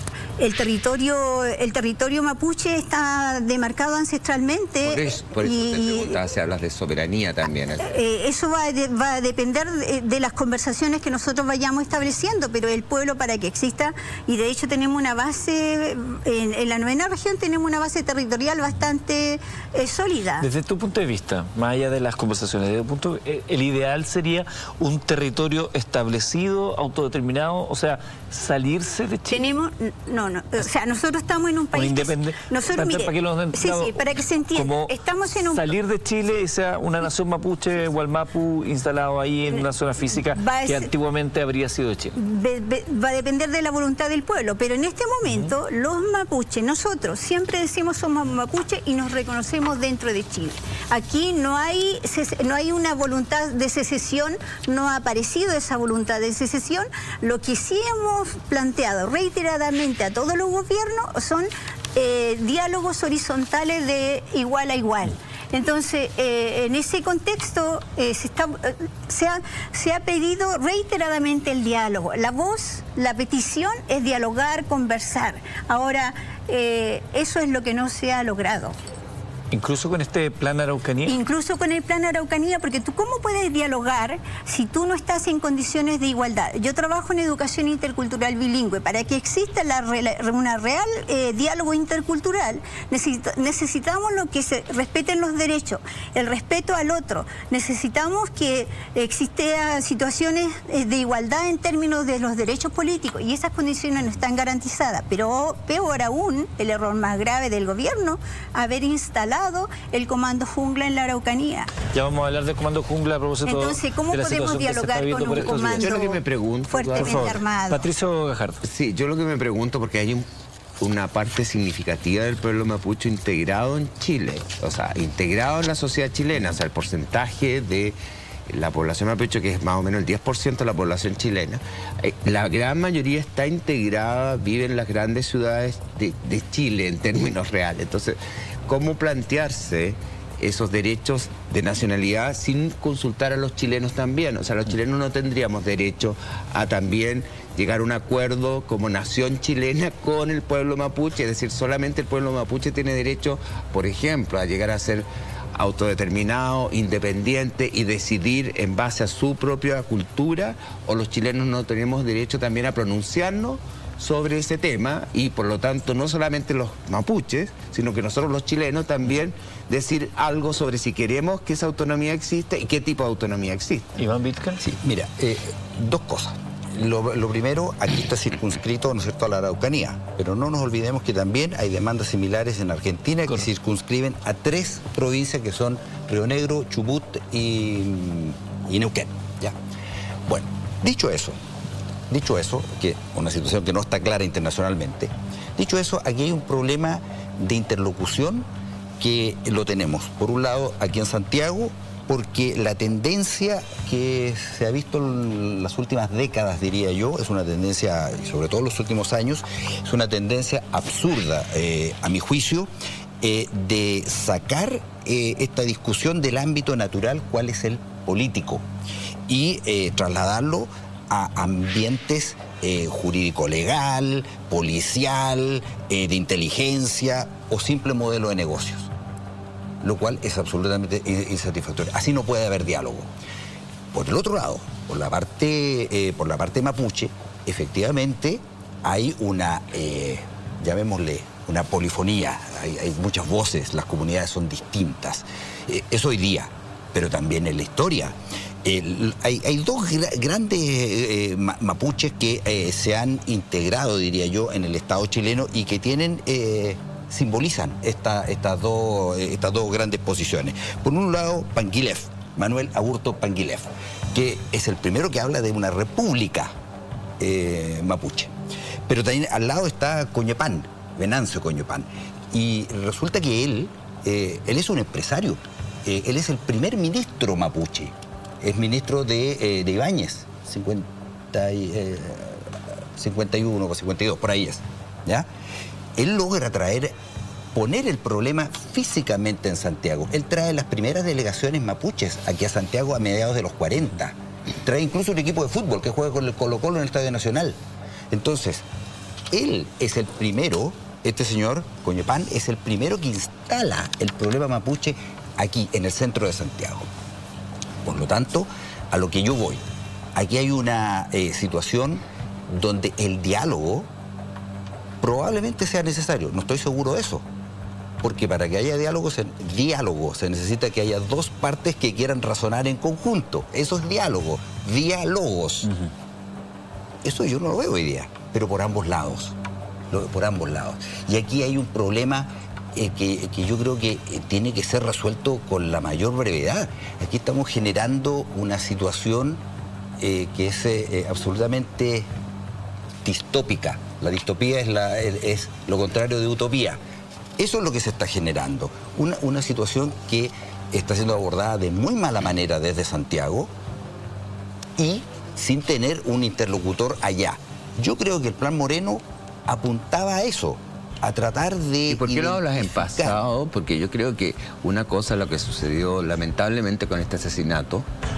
El territorio, el territorio mapuche está demarcado ancestralmente. Por eso, por eso y, te preguntaba si hablas de soberanía también. Eh, eso va, de, va a depender de, de las conversaciones que nosotros vayamos estableciendo, pero el pueblo para que exista, y de hecho tenemos una base, en, en la novena región tenemos una base territorial bastante eh, sólida. Desde tu punto de vista, más allá de las conversaciones, desde tu punto, el ideal sería un territorio establecido, autodeterminado, o sea, salirse de Chile. Tenemos, no, no, o sea, nosotros estamos en un país independiente. Nosotros, mire, para que los sí, sí, para que se entienda, estamos en un salir de Chile y sea una nación mapuche, Gualmapu, instalado ahí en una zona física que ser, antiguamente habría sido de Chile. Be, be, va a depender de la voluntad del pueblo, pero en este momento uh-huh. los mapuches, nosotros siempre decimos somos mapuches y nos reconocemos dentro de Chile. Aquí no hay, no hay una voluntad de secesión, no ha aparecido esa voluntad de secesión. Lo que sí hemos planteado reiteradamente a todos los gobiernos son eh, diálogos horizontales de igual a igual. Entonces, eh, en ese contexto eh, se, está, eh, se, ha, se ha pedido reiteradamente el diálogo. La voz, la petición es dialogar, conversar. Ahora, eh, eso es lo que no se ha logrado. ¿Incluso con este plan Araucanía? Incluso con el plan Araucanía, porque tú ¿cómo puedes dialogar si tú no estás en condiciones de igualdad? Yo trabajo en educación intercultural bilingüe. Para que exista la, una real eh, diálogo intercultural, necesita, necesitamos lo que se respeten los derechos, el respeto al otro. Necesitamos que existan situaciones de igualdad en términos de los derechos políticos, y esas condiciones no están garantizadas. Pero peor aún, el error más grave del gobierno, haber instalado el Comando Jungla en la Araucanía. Ya vamos a hablar del Comando Jungla a propósito. Entonces, ¿cómo de la podemos dialogar con un comando yo lo que me pregunto, fuertemente claro, armado? Patricio Gajardo. Sí, yo lo que me pregunto, porque hay un, una parte significativa del pueblo mapuche integrado en Chile, o sea, integrado en la sociedad chilena, o sea, el porcentaje de la población mapuche, que es más o menos el diez por ciento de la población chilena, eh, la gran mayoría está integrada, vive en las grandes ciudades de, de Chile en términos reales. Entonces, ¿cómo plantearse esos derechos de nacionalidad sin consultar a los chilenos también? O sea, los chilenos no tendríamos derecho a también llegar a un acuerdo como nación chilena con el pueblo mapuche, es decir, solamente el pueblo mapuche tiene derecho, por ejemplo, a llegar a ser autodeterminado, independiente y decidir en base a su propia cultura, o los chilenos no tenemos derecho también a pronunciarnos sobre ese tema, y por lo tanto no solamente los mapuches, sino que nosotros los chilenos también decir algo sobre si queremos que esa autonomía existe y qué tipo de autonomía existe. Iván Bitken. Sí, mira, eh, dos cosas. Lo, lo primero, aquí está circunscrito, ¿no es cierto?, a la Araucanía, pero no nos olvidemos que también hay demandas similares en Argentina que circunscriben a tres provincias que son Río Negro, Chubut y, y Neuquén. ¿Ya? Bueno, dicho eso, dicho eso, que es una situación que no está clara internacionalmente, dicho eso, aquí hay un problema de interlocución que lo tenemos, por un lado, aquí en Santiago, porque la tendencia que se ha visto en las últimas décadas, diría yo, es una tendencia, y sobre todo en los últimos años, es una tendencia absurda, eh, a mi juicio, eh, de sacar eh, esta discusión del ámbito natural, cuál es el político, y eh, trasladarlo a ambientes eh, jurídico-legal, policial, eh, de inteligencia o simple modelo de negocios, lo cual es absolutamente insatisfactorio. Así no puede haber diálogo. Por el otro lado, por la parte, eh, por la parte mapuche, efectivamente hay una, eh, llamémosle, una polifonía, hay, hay muchas voces, las comunidades son distintas. Eh, es hoy día, pero también en la historia. Eh, hay, hay dos gra grandes eh, mapuches que eh, se han integrado, diría yo, en el Estado chileno y que tienen... Eh, simbolizan esta, estas, dos, estas dos grandes posiciones. Por un lado, Panguilef, Manuel Aburto Panguilef, que es el primero que habla de una república eh, mapuche. Pero también al lado está Coñepán, Venancio Coñepán. Y resulta que él, eh, él es un empresario. Eh, él es el primer ministro mapuche. Es ministro de, eh, de Ibáñez, cincuenta y, eh, cincuenta y uno o cincuenta y dos, por ahí es. ¿Ya? Él logra traer, poner el problema físicamente en Santiago. Él trae las primeras delegaciones mapuches aquí a Santiago a mediados de los cuarenta. Trae incluso un equipo de fútbol que juega con el Colo-Colo en el Estadio Nacional. Entonces, él es el primero, este señor, Coñepán, es el primero que instala el problema mapuche aquí, en el centro de Santiago. Por lo tanto, a lo que yo voy, aquí hay una eh, situación donde el diálogo probablemente sea necesario, no estoy seguro de eso, porque para que haya diálogo se, diálogo se necesita que haya dos partes que quieran razonar en conjunto. Eso es diálogo, diálogos. Uh-huh. Eso yo no lo veo hoy día, pero por ambos lados, por ambos lados. Y aquí hay un problema eh, que, que yo creo que tiene que ser resuelto con la mayor brevedad. Aquí estamos generando una situación eh, que es eh, absolutamente distópica. La distopía es, la, es lo contrario de utopía. Eso es lo que se está generando. Una, una situación que está siendo abordada de muy mala manera desde Santiago y sin tener un interlocutor allá. Yo creo que el Plan Moreno apuntaba a eso, a tratar de... ¿Y por qué lo hablas en pasado? Porque yo creo que una cosa es lo que sucedió lamentablemente con este asesinato,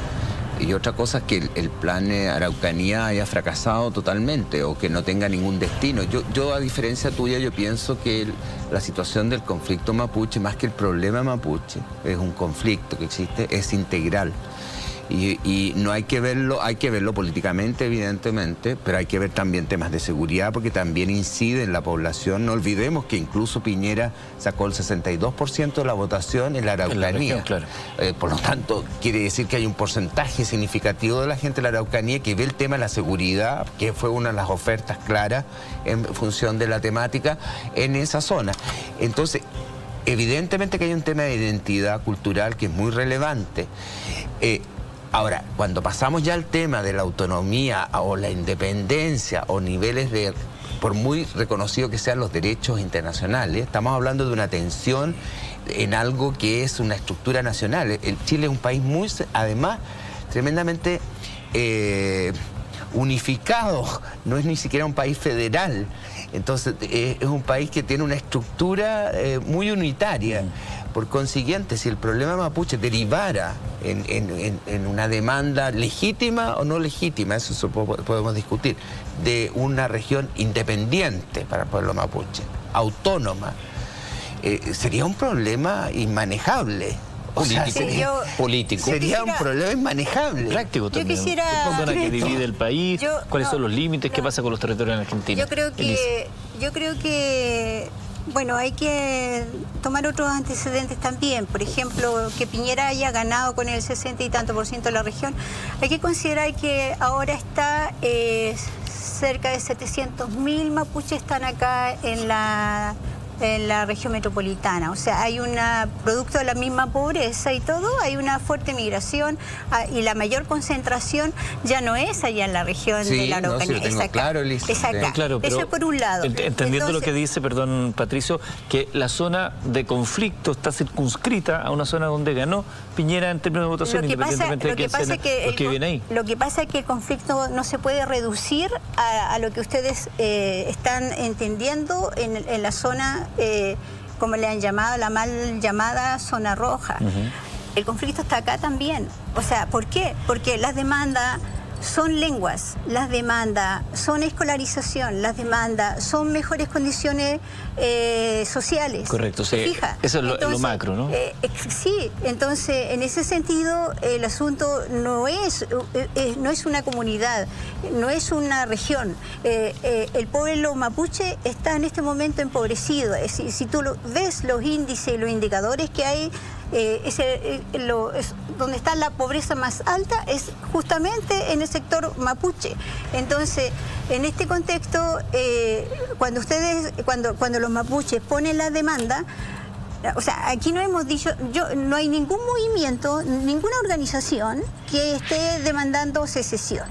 y otra cosa es que el, el plan eh, Araucanía haya fracasado totalmente o que no tenga ningún destino. Yo, yo a diferencia tuya, yo pienso que el, la situación del conflicto mapuche, más que el problema mapuche, es un conflicto que existe, es integral. Y, y no hay que verlo, hay que verlo políticamente, evidentemente, pero hay que ver también temas de seguridad porque también incide en la población. No olvidemos que incluso Piñera sacó el sesenta y dos por ciento de la votación en la Araucanía. En la región, claro. eh, por lo tanto, quiere decir que hay un porcentaje significativo de la gente de la Araucanía que ve el tema de la seguridad, que fue una de las ofertas claras en función de la temática en esa zona. Entonces, evidentemente que hay un tema de identidad cultural que es muy relevante. Eh, Ahora, cuando pasamos ya al tema de la autonomía o la independencia o niveles de, por muy reconocido que sean los derechos internacionales, estamos hablando de una tensión en algo que es una estructura nacional. El Chile es un país muy, además, tremendamente eh, unificado, no es ni siquiera un país federal. Entonces, eh, es un país que tiene una estructura eh, muy unitaria. Por consiguiente, si el problema mapuche derivara en, en, en, en una demanda legítima o no legítima, eso se puede, podemos discutir, de una región independiente para el pueblo mapuche, autónoma, eh, sería un problema inmanejable. O político, sea, sería, yo, político. Sería un problema inmanejable. Práctico también. Yo quisiera... ¿Qué divide el país? Yo, ¿Cuáles no, son los límites? no. ¿Qué pasa con los territorios en Argentina? Yo creo que... Yo creo que... Bueno, hay que tomar otros antecedentes también. Por ejemplo, que Piñera haya ganado con el sesenta y tanto por ciento de la región. Hay que considerar que ahora está eh, cerca de setecientos mil mapuches están acá en la en la región metropolitana. O sea, hay una, producto de la misma pobreza y todo, hay una fuerte migración ah, y la mayor concentración ya no es allá en la región sí, de la Araucanía. No, sí, lo tengo es acá. claro, Elisa. Es acá. Claro, pero eso es por un lado. Entendiendo Entonces, lo que dice, perdón, Patricio, que la zona de conflicto está circunscrita a una zona donde ganó Piñera en términos de votación, lo que independientemente pasa, de quién sea pasa que los que el, viven ahí. Lo que pasa es que el conflicto no se puede reducir a, a lo que ustedes eh, están entendiendo en, en la zona, eh, como le han llamado, la mal llamada zona roja. Uh-huh. El conflicto está acá también. O sea, ¿por qué? Porque las demandas son lenguas, las demandas son escolarización, las demandas son mejores condiciones eh, sociales. Correcto, sí. Fija. Eso es lo, entonces, lo macro, ¿no? Eh, sí, entonces en ese sentido el asunto no es, eh, no es una comunidad, no es una región. Eh, eh, el pueblo mapuche está en este momento empobrecido. Es decir, si tú lo, ves los índices y los indicadores que hay, Eh, ese, eh, lo, es, donde está la pobreza más alta es justamente en el sector mapuche. Entonces, en este contexto, eh, cuando ustedes, cuando, cuando los mapuches ponen la demanda, o sea, aquí no hemos dicho, yo, no hay ningún movimiento, ninguna organización que esté demandando secesión.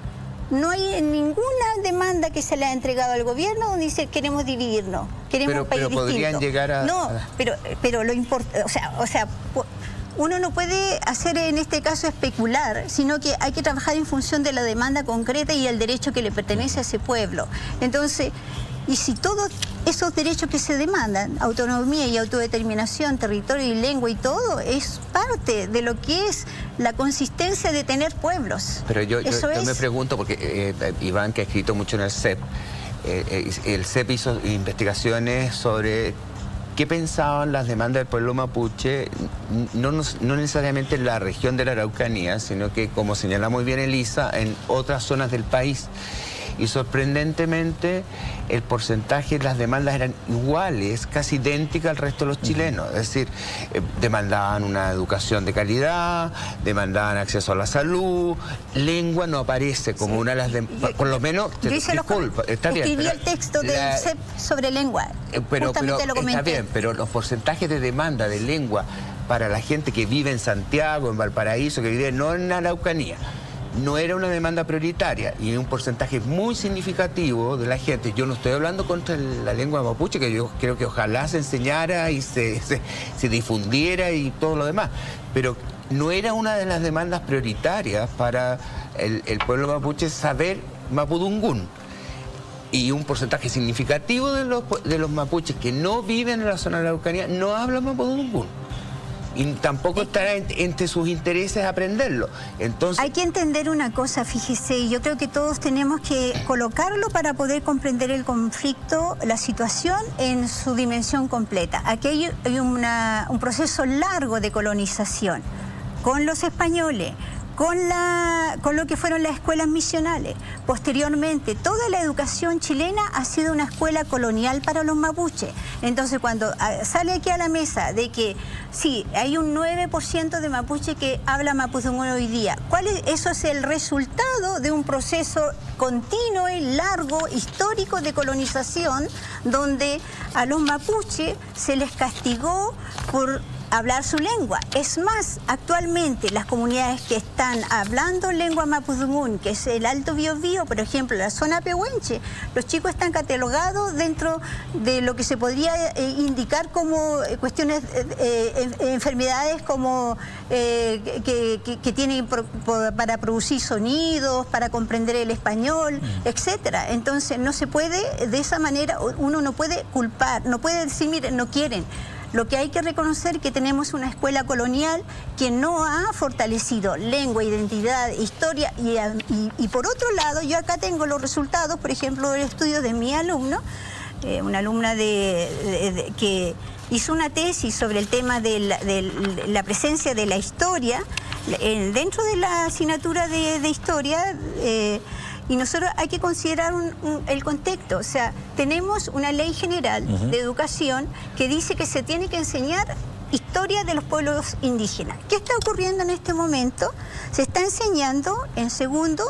No hay ninguna demanda que se le ha entregado al gobierno donde dice queremos dividirnos, queremos pero, un país pero podrían distinto. llegar a... No, pero, pero lo importa, o sea, o sea, uno no puede hacer en este caso especular, sino que hay que trabajar en función de la demanda concreta y el derecho que le pertenece a ese pueblo. Entonces, y si todos esos derechos que se demandan, autonomía y autodeterminación, territorio y lengua y todo, es parte de lo que es la consistencia de tener pueblos. Pero yo, yo, Eso yo es... me pregunto, porque eh, Iván, que ha escrito mucho en el C E P, eh, el C E P hizo investigaciones sobre qué pensaban las demandas del pueblo mapuche, no, no necesariamente en la región de la Araucanía, sino que, como señala muy bien Elisa, en otras zonas del país. Y sorprendentemente el porcentaje de las demandas eran iguales, casi idénticas al resto de los chilenos. Es decir, eh, demandaban una educación de calidad, demandaban acceso a la salud, lengua no aparece como sí. una de las... De, yo, por lo menos, yo hice disculpa, los, está bien. Escribí el texto del la, C E P sobre lengua, eh, pero, justamente pero, lo comenté. Está bien, pero los porcentajes de demanda de lengua para la gente que vive en Santiago, en Valparaíso, que vive no en Araucanía, no era una demanda prioritaria y un porcentaje muy significativo de la gente. Yo no estoy hablando contra la lengua mapuche, que yo creo que ojalá se enseñara y se, se, se difundiera y todo lo demás, pero no era una de las demandas prioritarias para el, el pueblo mapuche saber mapudungún. Y un porcentaje significativo de los, de los mapuches que no viven en la zona de la Araucanía no hablan mapudungún. Y tampoco estará entre sus intereses aprenderlo. Entonces, hay que entender una cosa, fíjese, y yo creo que todos tenemos que colocarlo para poder comprender el conflicto, la situación en su dimensión completa. Aquí hay, hay una, un proceso largo de colonización con los españoles, con, la, con lo que fueron las escuelas misionales. Posteriormente, toda la educación chilena ha sido una escuela colonial para los mapuches. Entonces, cuando sale aquí a la mesa de que sí, hay un nueve por ciento de mapuche que habla mapudungún hoy día, ¿cuál es? Eso es el resultado de un proceso continuo y largo, histórico de colonización, donde a los mapuches se les castigó por hablar su lengua. Es más, actualmente las comunidades que están hablando lengua mapudungún, que es el Alto Biobío, por ejemplo, la zona pehuenche, los chicos están catalogados dentro de lo que se podría eh, indicar como eh, cuestiones, eh, eh, enfermedades como eh, que, que, que tienen pro, por, para producir sonidos, para comprender el español, mm. etcétera. Entonces no se puede, de esa manera, uno no puede culpar, no puede decir, miren, no quieren. Lo que hay que reconocer es que tenemos una escuela colonial que no ha fortalecido lengua, identidad, historia y, y, y por otro lado, yo acá tengo los resultados, por ejemplo, del estudio de mi alumno, eh, una alumna de, de, de, que hizo una tesis sobre el tema de la, de la presencia de la historia eh, dentro de la asignatura de, de historia. Eh, Y nosotros hay que considerar un, un, el contexto. O sea, tenemos una ley general uh-huh. de educación que dice que se tiene que enseñar historia de los pueblos indígenas. ¿Qué está ocurriendo en este momento? Se está enseñando en segundo,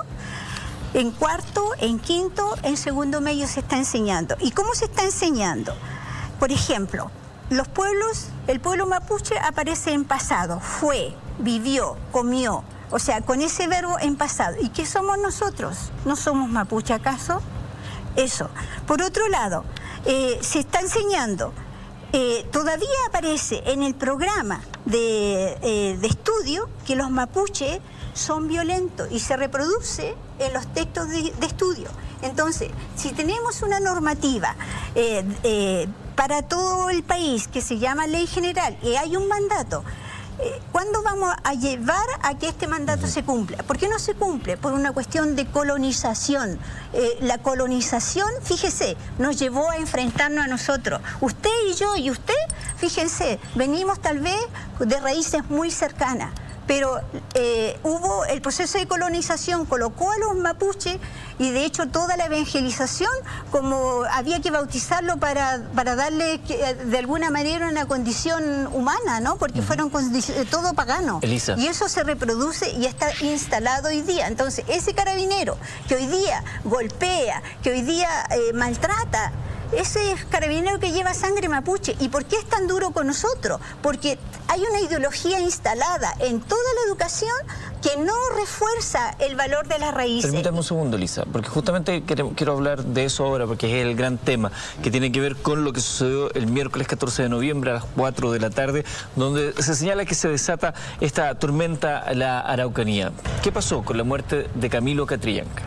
en cuarto, en quinto, en segundo medio se está enseñando. ¿Y cómo se está enseñando? por ejemplo, los pueblos, el pueblo mapuche aparece en pasado, fue, vivió, comió, o sea, con ese verbo en pasado. ¿Y qué somos nosotros? ¿No somos mapuche acaso? Eso. Por otro lado, eh, se está enseñando, eh, todavía aparece en el programa de, eh, de estudio que los mapuches son violentos y se reproduce en los textos de, de estudio. Entonces, si tenemos una normativa eh, eh, para todo el país que se llama Ley General y hay un mandato, eh, ¿cuándo vamos a llevar a que este mandato se cumpla? ¿Por qué no se cumple? Por una cuestión de colonización. Eh, la colonización, fíjese, nos llevó a enfrentarnos a nosotros. Usted y yo y usted, fíjense, venimos tal vez de raíces muy cercanas. Pero eh, hubo el proceso de colonización, colocó a los mapuches y de hecho toda la evangelización, como había que bautizarlo para, para darle que, de alguna manera una condición humana, ¿no? Porque uh-huh. fueron todo pagano. Elisa. Y eso se reproduce y está instalado hoy día. Entonces, ese carabinero que hoy día golpea, que hoy día eh, maltrata, ese es carabinero que lleva sangre mapuche. ¿Y por qué es tan duro con nosotros? Porque hay una ideología instalada en toda la educación que no refuerza el valor de las raíces. Permítame un segundo, Elisa, porque justamente quiero, quiero hablar de eso ahora, porque es el gran tema que tiene que ver con lo que sucedió el miércoles catorce de noviembre a las cuatro de la tarde, donde se señala que se desata esta tormenta a la Araucanía. ¿Qué pasó con la muerte de Camilo Catrillanca?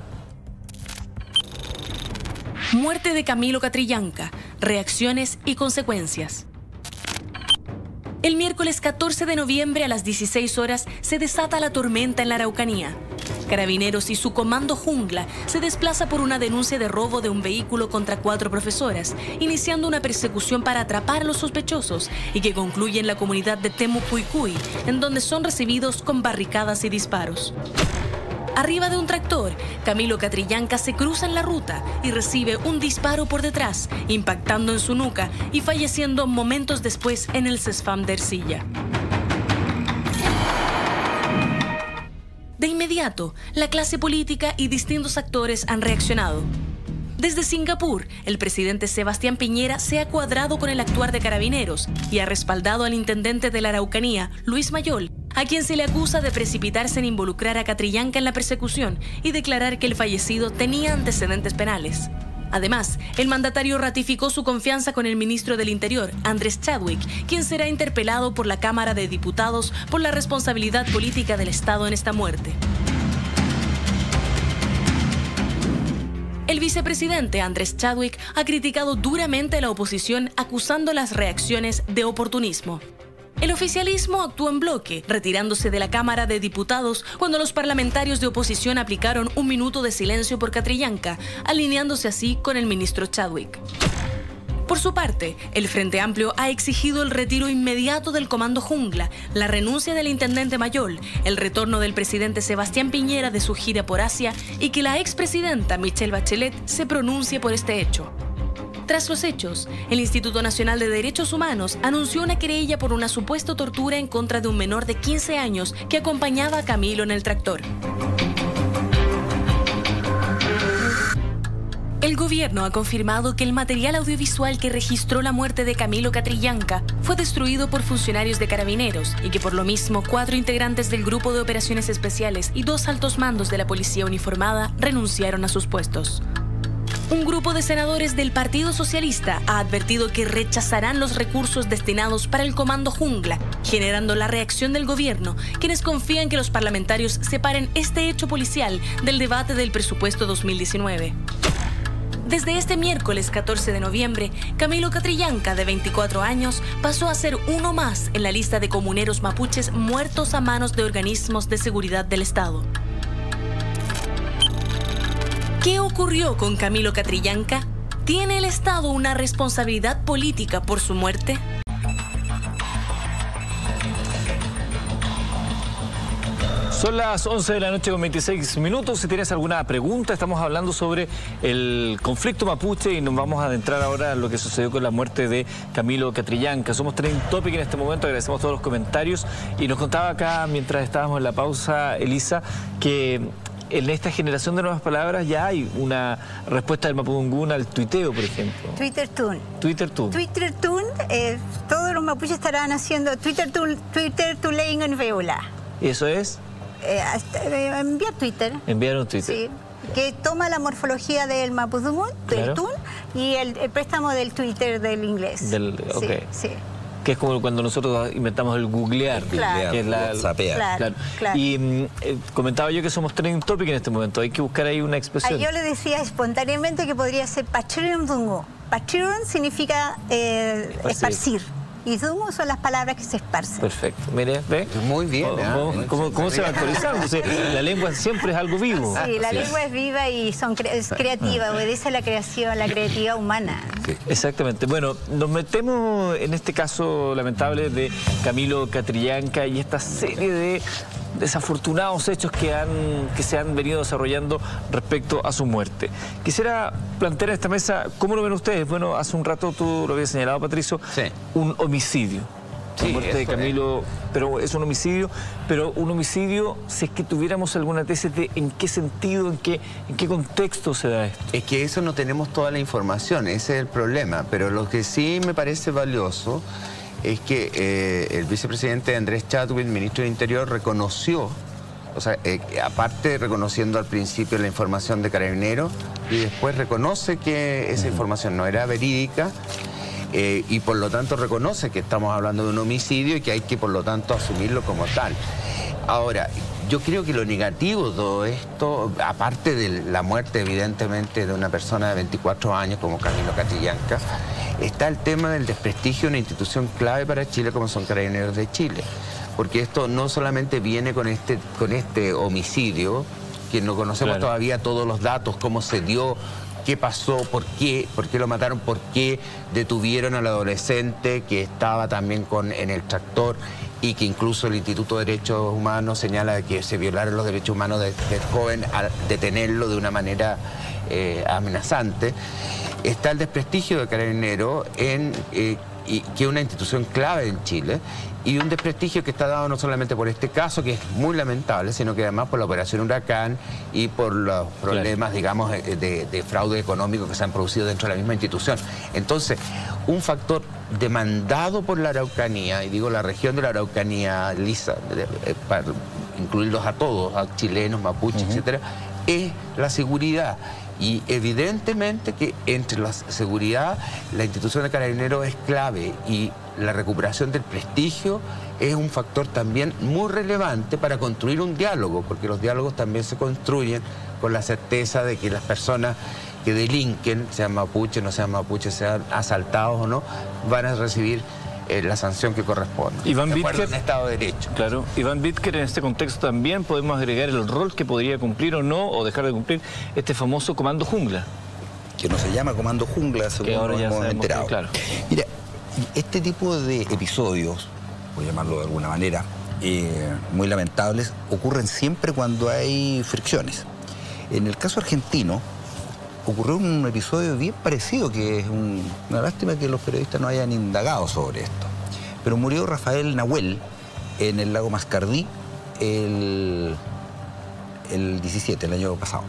Muerte de Camilo Catrillanca, reacciones y consecuencias. El miércoles catorce de noviembre a las dieciséis horas se desata la tormenta en la Araucanía. Carabineros y su comando Jungla se desplaza por una denuncia de robo de un vehículo contra cuatro profesoras, iniciando una persecución para atrapar a los sospechosos y que concluye en la comunidad de Temucuicuy, en donde son recibidos con barricadas y disparos. Arriba de un tractor, Camilo Catrillanca se cruza en la ruta y recibe un disparo por detrás, impactando en su nuca y falleciendo momentos después en el CESFAM de Ercilla. De inmediato, la clase política y distintos actores han reaccionado. Desde Singapur, el presidente Sebastián Piñera se ha cuadrado con el actuar de Carabineros y ha respaldado al intendente de la Araucanía, Luis Mayol, a quien se le acusa de precipitarse en involucrar a Catrillanca en la persecución y declarar que el fallecido tenía antecedentes penales. Además, el mandatario ratificó su confianza con el ministro del Interior, Andrés Chadwick, quien será interpelado por la Cámara de Diputados por la responsabilidad política del Estado en esta muerte. El vicepresidente Andrés Chadwick ha criticado duramente a la oposición, acusando las reacciones de oportunismo. El oficialismo actuó en bloque, retirándose de la Cámara de Diputados cuando los parlamentarios de oposición aplicaron un minuto de silencio por Catrillanca, alineándose así con el ministro Chadwick. Por su parte, el Frente Amplio ha exigido el retiro inmediato del comando Jungla, la renuncia del intendente Mayol, el retorno del presidente Sebastián Piñera de su gira por Asia y que la expresidenta Michelle Bachelet se pronuncie por este hecho. Tras los hechos, el Instituto Nacional de Derechos Humanos anunció una querella por una supuesta tortura en contra de un menor de quince años que acompañaba a Camilo en el tractor. El gobierno ha confirmado que el material audiovisual que registró la muerte de Camilo Catrillanca fue destruido por funcionarios de Carabineros y que por lo mismo cuatro integrantes del Grupo de Operaciones Especiales y dos altos mandos de la Policía Uniformada renunciaron a sus puestos. Un grupo de senadores del Partido Socialista ha advertido que rechazarán los recursos destinados para el Comando Jungla, generando la reacción del gobierno, quienes confían que los parlamentarios separen este hecho policial del debate del presupuesto dos mil diecinueve. Desde este miércoles catorce de noviembre, Camilo Catrillanca, de veinticuatro años, pasó a ser uno más en la lista de comuneros mapuches muertos a manos de organismos de seguridad del Estado. ¿Qué ocurrió con Camilo Catrillanca? ¿Tiene el Estado una responsabilidad política por su muerte? Son las once de la noche con veintiséis minutos. Si tienes alguna pregunta, estamos hablando sobre el conflicto mapuche y nos vamos a adentrar ahora en lo que sucedió con la muerte de Camilo Catrillanca. Somos Trending Topic en este momento, agradecemos todos los comentarios y nos contaba acá mientras estábamos en la pausa, Elisa, que en esta generación de nuevas palabras ya hay una respuesta del mapudungún al tuiteo, por ejemplo. Twitter Tune. Twitter Tune. Twitter Tune, eh, todos los mapuches estarán haciendo Twitter Tune, Twitter Tulein en Veula. ¿Eso es? Eh, hasta, eh, enviar Twitter. Enviar un Twitter. Sí. Que toma la morfología del mapudungún, del Claro. Tune, y el, el préstamo del Twitter del inglés. Del, ok. Sí, sí. Que es como cuando nosotros inventamos el googlear, Claro. que es la, WhatsAppear. Claro, claro. claro. Y mm, eh, comentaba yo que somos trending topic en este momento, hay que buscar ahí una Ah, expresión. yo le decía espontáneamente que podría ser Pachirum Dungo. Pachirum significa eh, Esparcir. esparcir. Y Dungo son las palabras que se esparcen. Perfecto. Mire, ¿ve? Muy bien, ¿Cómo, ¿eh? cómo- cómo- cómo se va actualizando? O sea, la lengua siempre es algo vivo. Sí, la Sí. lengua es viva y son cre- es creativa, obedece a la creación, la creatividad humana. Exactamente. Bueno, nos metemos en este caso lamentable de Camilo Catrillanca y esta serie de desafortunados hechos que, han, que se han venido desarrollando respecto a su muerte. Quisiera plantear en esta mesa, ¿cómo lo ven ustedes? Bueno, hace un rato tú lo habías señalado, Patricio, Sí. un homicidio. La Sí, muerte de eso es. Camilo, pero es un homicidio, pero un homicidio, si es que tuviéramos alguna tesis de en qué sentido, en qué, en qué contexto se da esto. Es que eso no tenemos toda la información, ese es el problema. Pero lo que sí me parece valioso es que eh, el vicepresidente Andrés Chadwick, ministro del Interior, reconoció, o sea, eh, aparte reconociendo al principio la información de Carabineros, y después reconoce que esa información no era verídica, eh, y por lo tanto reconoce que estamos hablando de un homicidio y que hay que por lo tanto asumirlo como tal. Ahora, yo creo que lo negativo de todo esto, aparte de la muerte evidentemente de una persona de veinticuatro años como Camilo Catrillanca, está el tema del desprestigio de una institución clave para Chile como son Carabineros de Chile. Porque esto no solamente viene con este, con este homicidio, que no conocemos Claro. todavía todos los datos, cómo se dio, qué pasó, por qué, por qué lo mataron, por qué detuvieron al adolescente que estaba también con, en el tractor, y que incluso el Instituto de Derechos Humanos señala de que se violaron los derechos humanos del de joven al detenerlo de una manera eh, amenazante. Está el desprestigio de Carabineros en eh, y, que es una institución clave en Chile, y un desprestigio que está dado no solamente por este caso, que es muy lamentable, sino que además por la operación Huracán y por los problemas, digamos, de, de fraude económico que se han producido dentro de la misma institución. Entonces, un factor demandado por la Araucanía, y digo la región de la Araucanía, Lisa, para incluirlos a todos, a chilenos, mapuches, uh-huh. etcétera, es la seguridad. Y evidentemente que entre la seguridad, la institución de Carabineros es clave, y la recuperación del prestigio es un factor también muy relevante para construir un diálogo, porque los diálogos también se construyen con la certeza de que las personas que delinquen, sean mapuches, no sean mapuches, sean asaltados o no, van a recibir eh, la sanción que corresponde. Iván de acuerdo Bitker, en Estado de Derecho. Claro. Iván Bitker, en este contexto también podemos agregar el rol que podría cumplir o no, o dejar de cumplir, este famoso Comando Jungla. Que no se llama Comando Jungla, según Que ahora nos ya hemos sabemos enterado. que, claro. Mira, este tipo de episodios, por llamarlo de alguna manera, eh, muy lamentables, ocurren siempre cuando hay fricciones. En el caso argentino, ocurrió un episodio bien parecido, que es un, una lástima que los periodistas no hayan indagado sobre esto. Pero murió Rafael Nahuel en el lago Mascardí el, el diecisiete, el año pasado.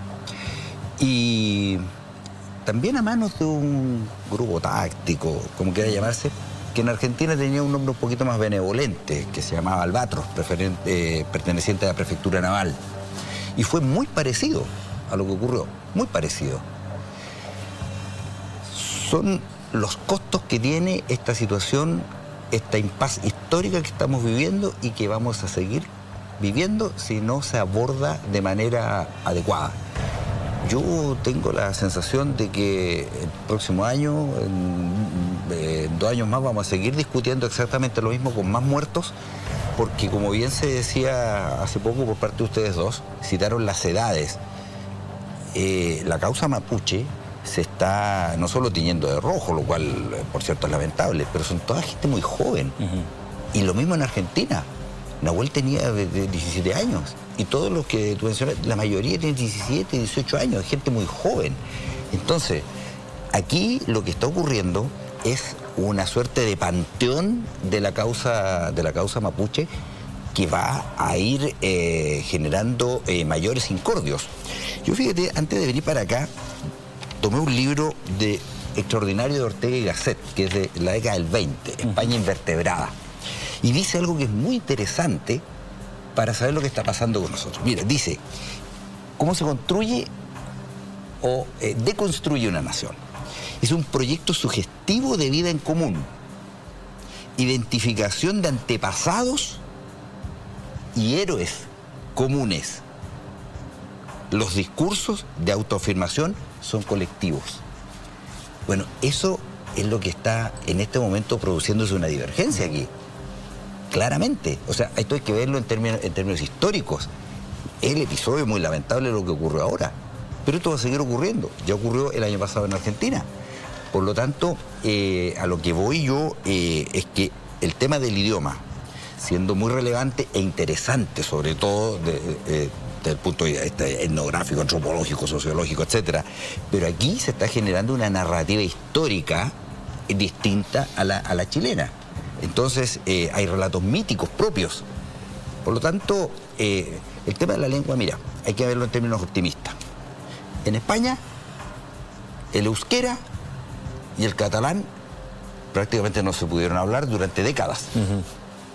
Y también a manos de un grupo táctico, como quiera llamarse, que en Argentina tenía un nombre un poquito más benevolente, que se llamaba Albatros, eh, perteneciente a la Prefectura Naval. Y fue muy parecido a lo que ocurrió, muy parecido. Son los costos que tiene esta situación, esta impas histórica que estamos viviendo y que vamos a seguir viviendo si no se aborda de manera adecuada. Yo tengo la sensación de que el próximo año, en, en dos años más, vamos a seguir discutiendo exactamente lo mismo con más muertos, porque como bien se decía hace poco por parte de ustedes dos, citaron las edades. Eh, la causa mapuche se está no solo tiñendo de rojo, lo cual, por cierto, es lamentable, pero son toda gente muy joven. Uh-huh. Y lo mismo en Argentina. Nahuel tenía diecisiete años, y todos los que tú mencionas, la mayoría tienen diecisiete, dieciocho años, gente muy joven. Entonces, aquí lo que está ocurriendo es una suerte de panteón de la causa, de la causa mapuche, que va a ir eh, generando eh, mayores incordios. Yo fíjate, antes de venir para acá, tomé un libro de extraordinario de Ortega y Gasset, que es de la década del veinte, España invertebrada. Y dice algo que es muy interesante para saber lo que está pasando con nosotros. Mira, dice, ¿cómo se construye o eh, deconstruye una nación? Es un proyecto sugestivo de vida en común, identificación de antepasados y héroes comunes. Los discursos de autoafirmación son colectivos. Bueno, eso es lo que está en este momento produciéndose una divergencia aquí. Claramente. O sea, esto hay que verlo en términos, en términos históricos. El episodio muy lamentable de lo que ocurrió ahora. Pero esto va a seguir ocurriendo. Ya ocurrió el año pasado en Argentina. Por lo tanto, eh, a lo que voy yo eh, es que el tema del idioma, siendo muy relevante e interesante, sobre todo de, eh, desde el punto de vista etnográfico, antropológico, sociológico, etcétera, pero aquí se está generando una narrativa histórica distinta a la, a la chilena. Entonces, eh, hay relatos míticos propios. Por lo tanto, eh, el tema de la lengua, mira, hay que verlo en términos optimistas. En España, el euskera y el catalán prácticamente no se pudieron hablar durante décadas. Uh-huh.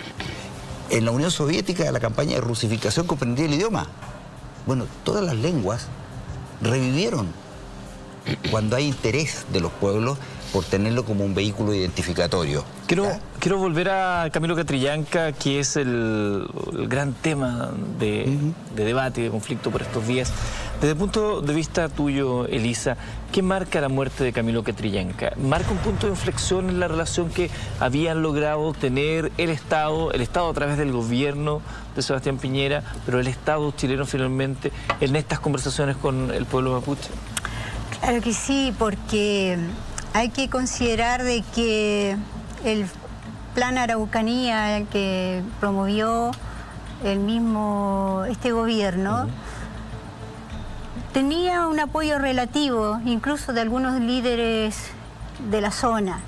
En la Unión Soviética, la campaña de rusificación comprendía el idioma. Bueno, todas las lenguas revivieron cuando hay interés de los pueblos por tenerlo como un vehículo identificatorio. Quiero, quiero volver a Camilo Catrillanca, que es el, el gran tema de, uh-huh. de debate y de conflicto por estos días. Desde el punto de vista tuyo, Elisa, ¿qué marca la muerte de Camilo Catrillanca? ¿Marca un punto de inflexión en la relación que habían logrado tener el Estado, el Estado a través del gobierno de Sebastián Piñera, pero el Estado chileno finalmente en estas conversaciones con el pueblo mapuche? Claro que sí, porque hay que considerar de que el plan Araucanía que promovió el mismo este gobierno uh-huh. tenía un apoyo relativo, incluso de algunos líderes de la zona.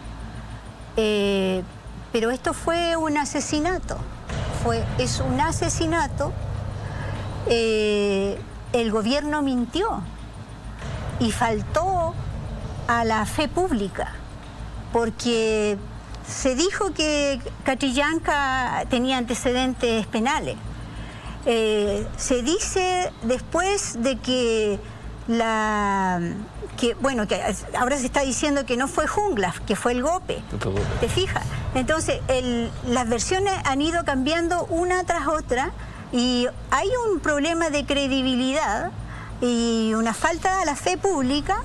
Eh, pero esto fue un asesinato, fue, es un asesinato. Eh, el gobierno mintió y faltó a la fe pública, porque se dijo que Catrillanca tenía antecedentes penales. Eh, se dice después de que la que bueno que ahora se está diciendo que no fue Jungla, que fue el golpe. ¿Te fijas? Entonces el, las versiones han ido cambiando una tras otra y hay un problema de credibilidad y una falta a la fe pública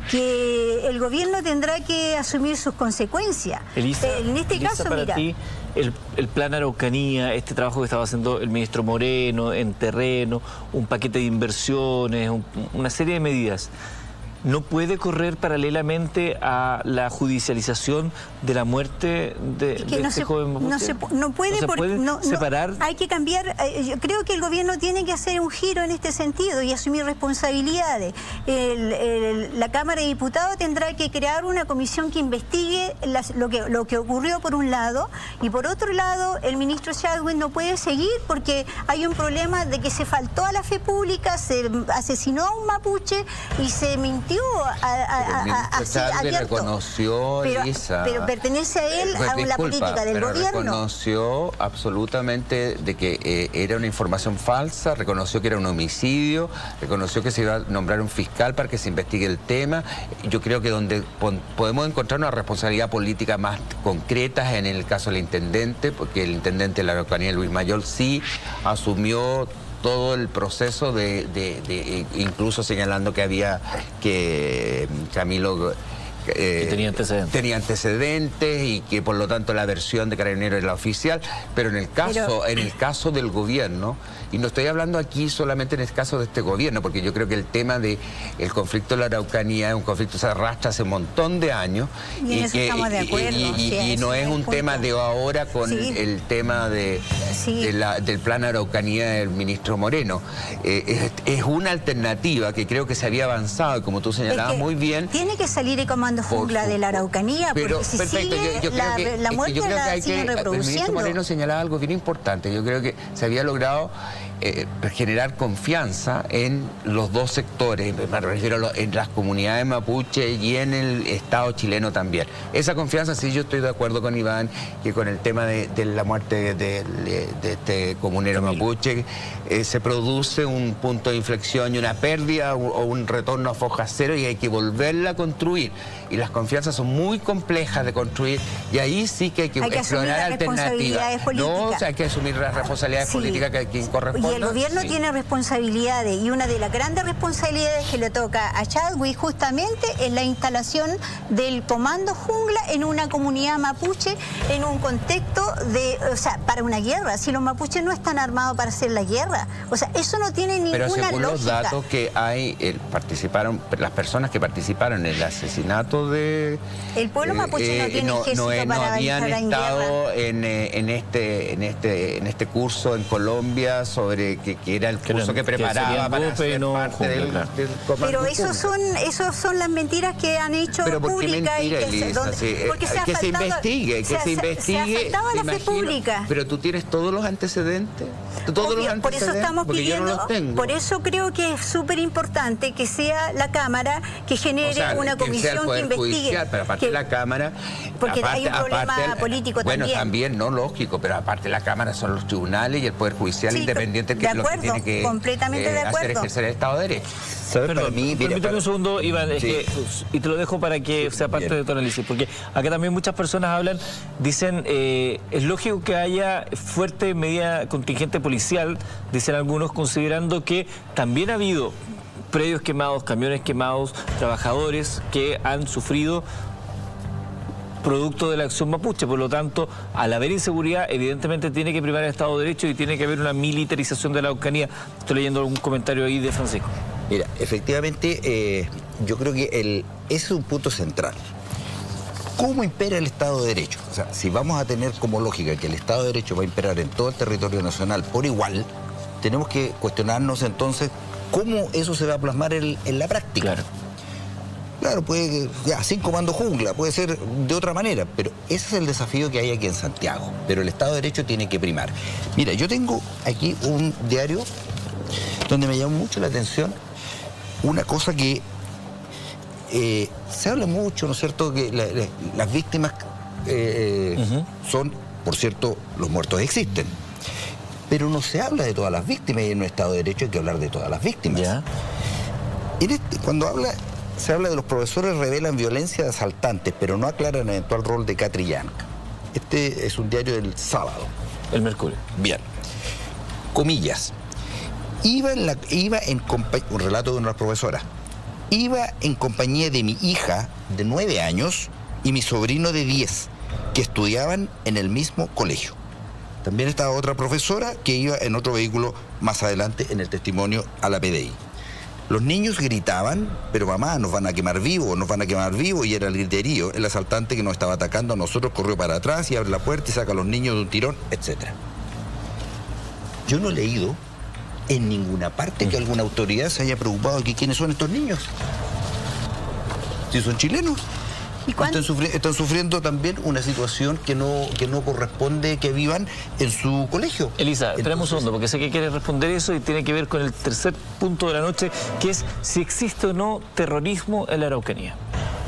que el gobierno tendrá que asumir sus consecuencias. Elisa, en este Elisa, caso, para mira, ti, el, el plan Araucanía, este trabajo que estaba haciendo el ministro Moreno en terreno, un paquete de inversiones, un, una serie de medidas, ¿no puede correr paralelamente a la judicialización de la muerte de, es que de no este se, joven mapuche? No, se, no puede, ¿No se porque puede no, separar? No, hay que cambiar. Eh, yo creo que el gobierno tiene que hacer un giro en este sentido y asumir responsabilidades. El, el, la Cámara de Diputados tendrá que crear una comisión que investigue las, lo, que, lo que ocurrió por un lado, y por otro lado el ministro Chadwick no puede seguir porque hay un problema de que se faltó a la fe pública, se asesinó a un mapuche y se mintió a, a Pero el ministro Chadwick reconoció, pero, Elisa, pero pertenece a él, pues, a disculpa, la política del pero gobierno. Reconoció absolutamente de que eh, era una información falsa, reconoció que era un homicidio, reconoció que se iba a nombrar un fiscal para que se investigue el tema. Yo creo que donde podemos encontrar una responsabilidad política más concreta es en el caso del intendente, porque el intendente de la Araucanía, Luis Mayol, sí asumió todo el proceso de, de, de incluso señalando que había que Camilo eh, que tenía antecedentes. tenía antecedentes y que por lo tanto la versión de Carabineros era la oficial, pero en el caso, pero... en el caso del gobierno, y no estoy hablando aquí solamente en el caso de este gobierno, porque yo creo que el tema de el conflicto de la Araucanía es un conflicto que se arrastra hace un montón de años y, y, en eso que, estamos de acuerdo, y, y, sí, y, y no es un tema de ahora con sí. el tema de, sí. de la, del plan Araucanía del ministro Moreno. Eh, es, es una alternativa que creo que se había avanzado y como tú señalabas es que muy bien. Tiene que salir el comandante comando jungla de la Araucanía, pero, porque si perfecto, sigue, yo, yo la, creo que, la muerte yo creo que la hay siguen que, reproduciendo. El ministro Moreno señalaba algo bien importante. Yo creo que se había logrado eh, generar confianza en los dos sectores, me refiero a en las comunidades mapuche y en el Estado chileno también. Esa confianza, sí, yo estoy de acuerdo con Iván, que con el tema de, de la muerte de, de, de este comunero mapuche, eh, se produce un punto de inflexión y una pérdida o, o un retorno a foja cero, y hay que volverla a construir. Y las confianzas son muy complejas de construir, y ahí sí que hay que, hay que explorar alternativas. No, o sea, hay que asumir las responsabilidades sí. políticas que, que correspondan. Y el gobierno sí. tiene responsabilidades, y una de las grandes responsabilidades que le toca a Chadwick justamente es la instalación del comando jungla en una comunidad mapuche, en un contexto de, o sea, para una guerra. Si los mapuches no están armados para hacer la guerra, o sea, eso no tiene ninguna lógica. Pero según lógica. los datos que hay, eh, participaron, las personas que participaron en el asesinato de... El pueblo mapuche eh, no tiene no, ejército no, para no habían entrar en estado guerra. En, en, este, en, este, en este curso en Colombia sobre que, que era el curso que, que preparaba que para ser no parte jungla, del, claro. del comando. Pero esos son, esos son las mentiras que han hecho Pero ¿por qué públicas. mentira, y que, Elisa? donde, Sí, porque se, que ha se faltado, investigue, que se, se investigue. Se ha faltado la fe pública. Pero tú tienes todos los antecedentes. Todos Obvio, los antecedentes. Por eso estamos pidiendo, yo no los tengo. Por eso creo que es súper importante que sea la Cámara que genere, o sea, que una comisión que investigue. Judicial, pero aparte que, de la Cámara... Porque aparte, hay un problema aparte, político bueno, también. Bueno, también, no lógico, pero aparte de la Cámara son los tribunales y el Poder Judicial sí, independiente que es lo que tiene que completamente eh, de acuerdo. hacer ejercer el Estado de Derecho. Perdón, para mí, permíteme para... un segundo, Iván, es sí. que, y te lo dejo para que sea parte Bien. de tu análisis, porque acá también muchas personas hablan, dicen, eh, es lógico que haya fuerte medida contingente policial, dicen algunos, considerando que también ha habido predios quemados, camiones quemados, trabajadores que han sufrido producto de la acción mapuche. Por lo tanto, al haber inseguridad, evidentemente tiene que primar el Estado de Derecho y tiene que haber una militarización de la Araucanía. Estoy leyendo algún comentario ahí de Francisco. Mira, efectivamente, eh, yo creo que el, ese es un punto central. ¿Cómo impera el Estado de Derecho? O sea, si vamos a tener como lógica que el Estado de Derecho va a imperar en todo el territorio nacional por igual, tenemos que cuestionarnos entonces cómo eso se va a plasmar en, en la práctica. Claro. Claro, puede, ya, sin comando jungla, puede ser de otra manera, pero ese es el desafío que hay aquí en Santiago. Pero el Estado de Derecho tiene que primar. Mira, yo tengo aquí un diario donde me llamó mucho la atención una cosa que eh, se habla mucho, ¿no es cierto?, que la, la, las víctimas eh, uh-huh. son, por cierto, los muertos existen. Pero no se habla de todas las víctimas, y en un Estado de Derecho hay que hablar de todas las víctimas. ¿Ya? En este, cuando habla... Se habla de los profesores revelan violencia de asaltantes, pero no aclaran el eventual rol de Catrillanca. Este es un diario del sábado. El Mercurio. Bien. Comillas. Iba en, la, iba en un relato de una profesora. Iba en compañía de mi hija de nueve años y mi sobrino de diez, que estudiaban en el mismo colegio. También estaba otra profesora que iba en otro vehículo más adelante en el testimonio a la P D I. Los niños gritaban, pero mamá, nos van a quemar vivos, nos van a quemar vivos, y era el griterío. El asaltante que nos estaba atacando a nosotros corrió para atrás y abre la puerta y saca a los niños de un tirón, etcétera. Yo no he leído en ninguna parte que alguna autoridad se haya preocupado de que quiénes son estos niños. Si son chilenos. ¿Y están, sufri están sufriendo también una situación que no, que no corresponde que vivan en su colegio. Elisa, esperamos un segundo, porque sé que quieres responder eso y tiene que ver con el tercer punto de la noche, que es si existe o no terrorismo en la Araucanía.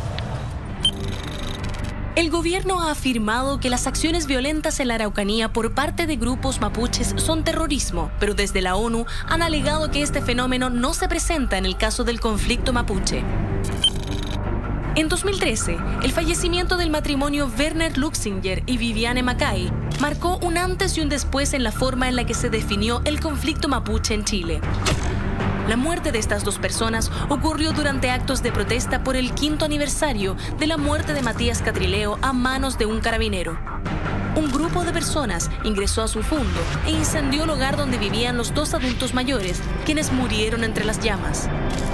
El gobierno ha afirmado que las acciones violentas en la Araucanía por parte de grupos mapuches son terrorismo, pero desde la ONU han alegado que este fenómeno no se presenta en el caso del conflicto mapuche. En dos mil trece, el fallecimiento del matrimonio Werner Luxinger y Viviane Macay marcó un antes y un después en la forma en la que se definió el conflicto mapuche en Chile. La muerte de estas dos personas ocurrió durante actos de protesta por el quinto aniversario de la muerte de Matías Catrileo a manos de un carabinero. Un grupo de personas ingresó a su fondo e incendió el hogar donde vivían los dos adultos mayores, quienes murieron entre las llamas.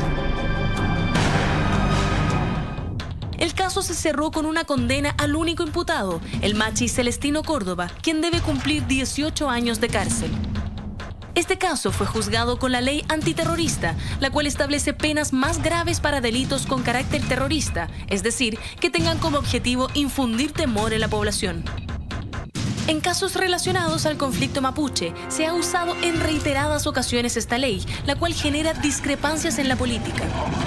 El caso se cerró con una condena al único imputado, el machi Celestino Córdoba, quien debe cumplir dieciocho años de cárcel. Este caso fue juzgado con la ley antiterrorista, la cual establece penas más graves para delitos con carácter terrorista, es decir, que tengan como objetivo infundir temor en la población. En casos relacionados al conflicto mapuche, se ha usado en reiteradas ocasiones esta ley, la cual genera discrepancias en la política.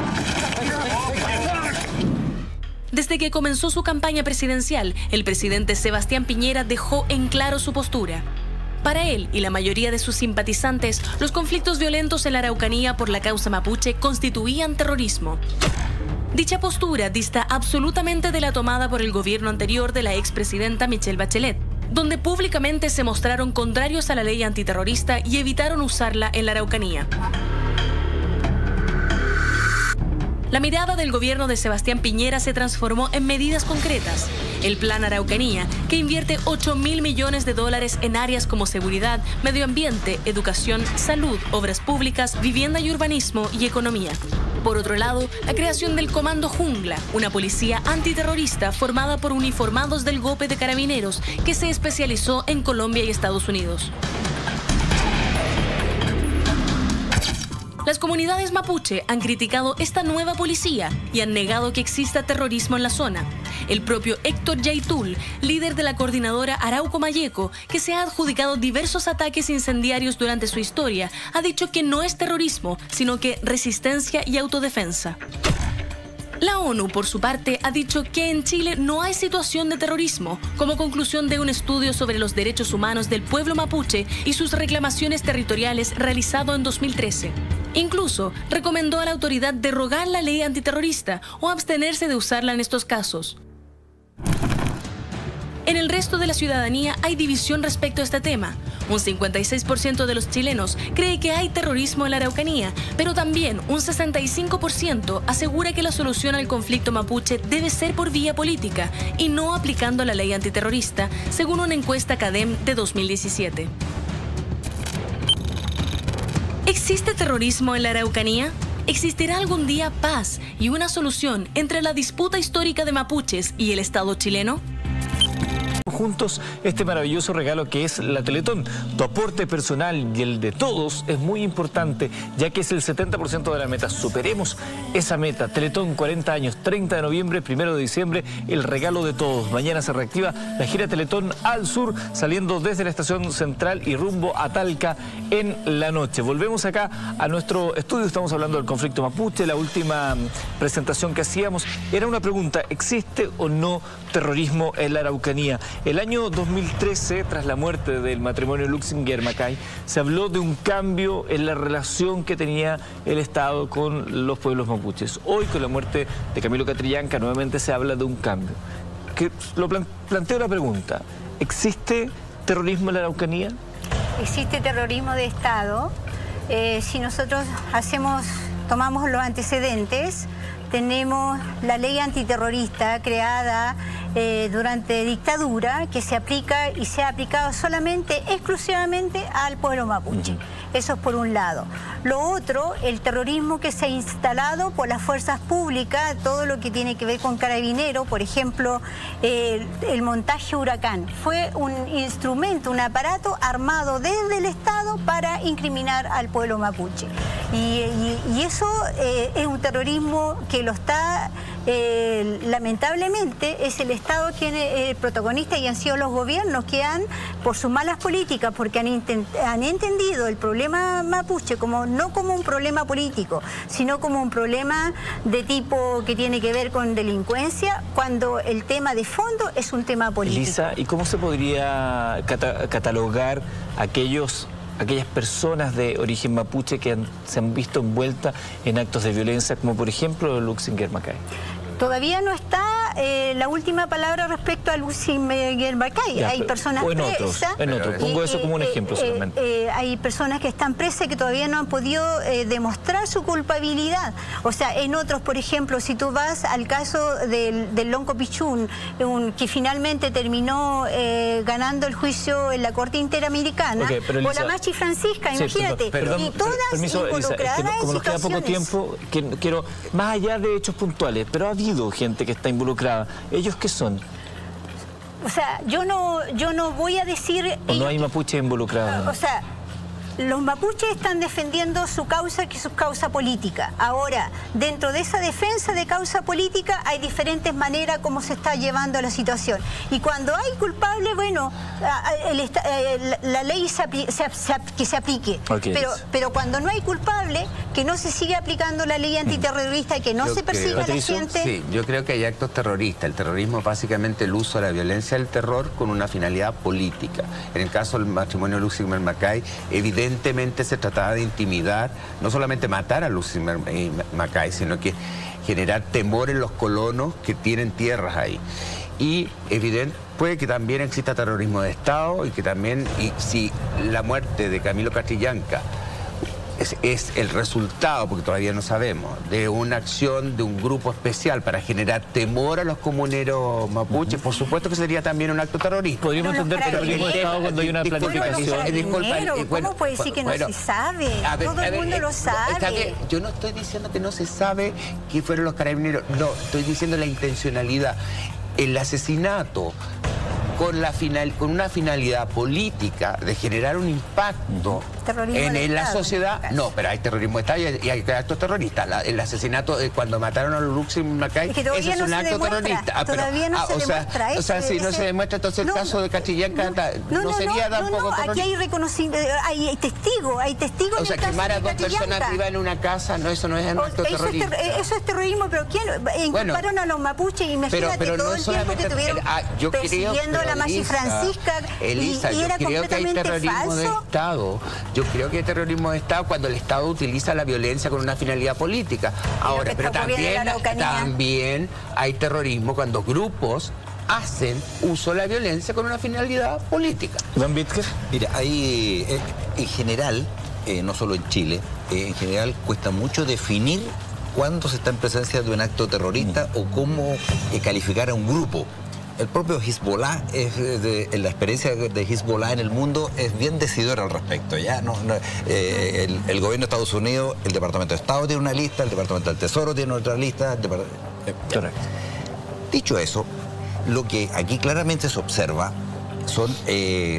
Desde que comenzó su campaña presidencial, el presidente Sebastián Piñera dejó en claro su postura. Para él y la mayoría de sus simpatizantes, los conflictos violentos en la Araucanía por la causa mapuche constituían terrorismo. Dicha postura dista absolutamente de la tomada por el gobierno anterior de la expresidenta Michelle Bachelet, donde públicamente se mostraron contrarios a la ley antiterrorista y evitaron usarla en la Araucanía. La mirada del gobierno de Sebastián Piñera se transformó en medidas concretas. El Plan Araucanía, que invierte ocho mil millones de dólares en áreas como seguridad, medio ambiente, educación, salud, obras públicas, vivienda y urbanismo y economía. Por otro lado, la creación del Comando Jungla, una policía antiterrorista formada por uniformados del Gope de Carabineros, que se especializó en Colombia y Estados Unidos. Las comunidades mapuche han criticado esta nueva policía y han negado que exista terrorismo en la zona. El propio Héctor Yaitul, líder de la coordinadora Arauco Mayeco, que se ha adjudicado diversos ataques incendiarios durante su historia, ha dicho que no es terrorismo, sino que resistencia y autodefensa. La ONU, por su parte, ha dicho que en Chile no hay situación de terrorismo, como conclusión de un estudio sobre los derechos humanos del pueblo mapuche y sus reclamaciones territoriales realizado en dos mil trece. Incluso recomendó a la autoridad derogar la ley antiterrorista o abstenerse de usarla en estos casos. En el resto de la ciudadanía hay división respecto a este tema. Un cincuenta y seis por ciento de los chilenos cree que hay terrorismo en la Araucanía, pero también un sesenta y cinco por ciento asegura que la solución al conflicto mapuche debe ser por vía política y no aplicando la ley antiterrorista, según una encuesta CADEM de dos mil diecisiete. ¿Existe terrorismo en la Araucanía? ¿Existirá algún día paz y una solución entre la disputa histórica de mapuches y el Estado chileno? Juntos este maravilloso regalo que es la Teletón. Tu aporte personal y el de todos es muy importante, ya que es el setenta por ciento de la meta. Superemos esa meta. Teletón, cuarenta años, treinta de noviembre, primero de diciembre, el regalo de todos. Mañana se reactiva la gira Teletón al sur, saliendo desde la estación central y rumbo a Talca en la noche. Volvemos acá a nuestro estudio. Estamos hablando del conflicto mapuche. La última presentación que hacíamos era una pregunta: ¿existe o no terrorismo en la Araucanía? El año dos mil trece, tras la muerte del matrimonio Luxinger-Macay, se habló de un cambio en la relación que tenía el Estado con los pueblos mapuches. Hoy, con la muerte de Camilo Catrillanca, nuevamente se habla de un cambio. Que lo plan planteo la pregunta: ¿existe terrorismo en la Araucanía? Existe terrorismo de Estado. Eh, si nosotros hacemos, tomamos los antecedentes, tenemos la ley antiterrorista creada eh, durante dictadura, que se aplica y se ha aplicado solamente, exclusivamente al pueblo mapuche. Uh-huh. Eso es por un lado. Lo otro, el terrorismo que se ha instalado por las fuerzas públicas, todo lo que tiene que ver con Carabineros, por ejemplo, eh, el montaje Huracán. Fue un instrumento, un aparato armado desde el Estado para incriminar al pueblo mapuche. Y, y, y eso eh, es un terrorismo que lo está, eh, lamentablemente, es el Estado quien es el protagonista, y han sido los gobiernos que han, por sus malas políticas, porque han, han entendido el problema mapuche como no como un problema político, sino como un problema de tipo que tiene que ver con delincuencia, cuando el tema de fondo es un tema político. Elisa, ¿y cómo se podría cata catalogar aquellos... aquellas personas de origen mapuche que han, se han visto envueltas en actos de violencia, como por ejemplo Luxinger-Macay? Todavía no está eh, la última palabra respecto a Luxinger-Macay. Hay personas o en presas. Otros, en otros. Pongo eso como un ejemplo eh, solamente. Eh, hay personas que están presas que todavía no han podido eh, demostrar su culpabilidad. O sea, en otros, por ejemplo, si tú vas al caso del, del Lonco Pichún, un, que finalmente terminó eh, ganando el juicio en la Corte Interamericana, okay, o la Machi Francisca, sí, imagínate, perdón, y todas permiso, involucradas Elisa, es que como en nos queda poco tiempo, que, quiero, más allá de hechos puntuales, pero ha habido gente que está involucrada. ¿Ellos qué son? O sea, yo no, yo no voy a decir... ¿O no hay mapuche involucrados? O sea, los mapuches están defendiendo su causa, que es su causa política. Ahora, dentro de esa defensa de causa política hay diferentes maneras como se está llevando la situación. Y cuando hay culpable, bueno, el, el, la ley se apli se, se, que se aplique. Okay. Pero, pero cuando no hay culpable, que no se sigue aplicando la ley antiterrorista y que no yo se persiga a la gente. Sí, yo creo que hay actos terroristas. El terrorismo es básicamente el uso de la violencia del terror con una finalidad política. En el caso del matrimonio Lucimer Macay, evidentemente Evidentemente se trataba de intimidar, no solamente matar a Lucimer Macay, sino que generar temor en los colonos que tienen tierras ahí. Y evidente, puede que también exista terrorismo de Estado y que también, y si la muerte de Camilo Catrillanca Es, es el resultado, porque todavía no sabemos, de una acción de un grupo especial para generar temor a los comuneros mapuches, por supuesto que sería también un acto terrorista. Podríamos entender terrorismo de Estado cuando hay una planificación. Disculpa, ¿cómo puede decir que no bueno, se sabe? Ver, Todo el mundo ver, lo sabe. Yo no estoy diciendo que no se sabe que fueron los carabineros, no, estoy diciendo la intencionalidad. El asesinato con, la final, con una finalidad política de generar un impacto en, en la Estado, sociedad. En no, pero hay terrorismo de Estado y hay, y hay actos terroristas. La, el asesinato de cuando mataron a Lucimer Macay, es ese es no un acto demuestra, terrorista. Ah, pero, todavía no ah, se o sea, demuestra eso. O sea, si ese, no se demuestra, entonces no, el caso de Catrillanca no, no, no sería no, tampoco no, no, terrorista. Aquí hay reconocimiento, hay testigos, hay testigos. O sea, quemar a dos personas vivas en una casa, no, eso no es un acto eso terrorista. Es ter, eso es terrorismo, pero ¿quién? Inculparon bueno, a los mapuches, imagínate pero, pero todo no el tiempo que tuvieron ah, yo persiguiendo creo, a la Masi Francisca. Elisa, y, y yo era creo que hay terrorismo falso. de Estado. Yo creo que hay terrorismo de Estado cuando el Estado utiliza la violencia con una finalidad política. Ahora, pero también, también hay terrorismo cuando grupos hacen uso de la violencia con una finalidad política. ¿Don Bitker? Mira, hay, eh, en general, eh, no solo en Chile, eh, en general cuesta mucho definir cuándo se está en presencia de un acto terrorista mm. o cómo eh, calificar a un grupo. El propio Hezbollah, es de, la experiencia de Hezbollah en el mundo es bien decidora al respecto. ¿Ya? No, no, eh, el, el gobierno de Estados Unidos, el Departamento de Estado tiene una lista, el Departamento del Tesoro tiene otra lista. El Depart... Correcto. Dicho eso, lo que aquí claramente se observa son eh,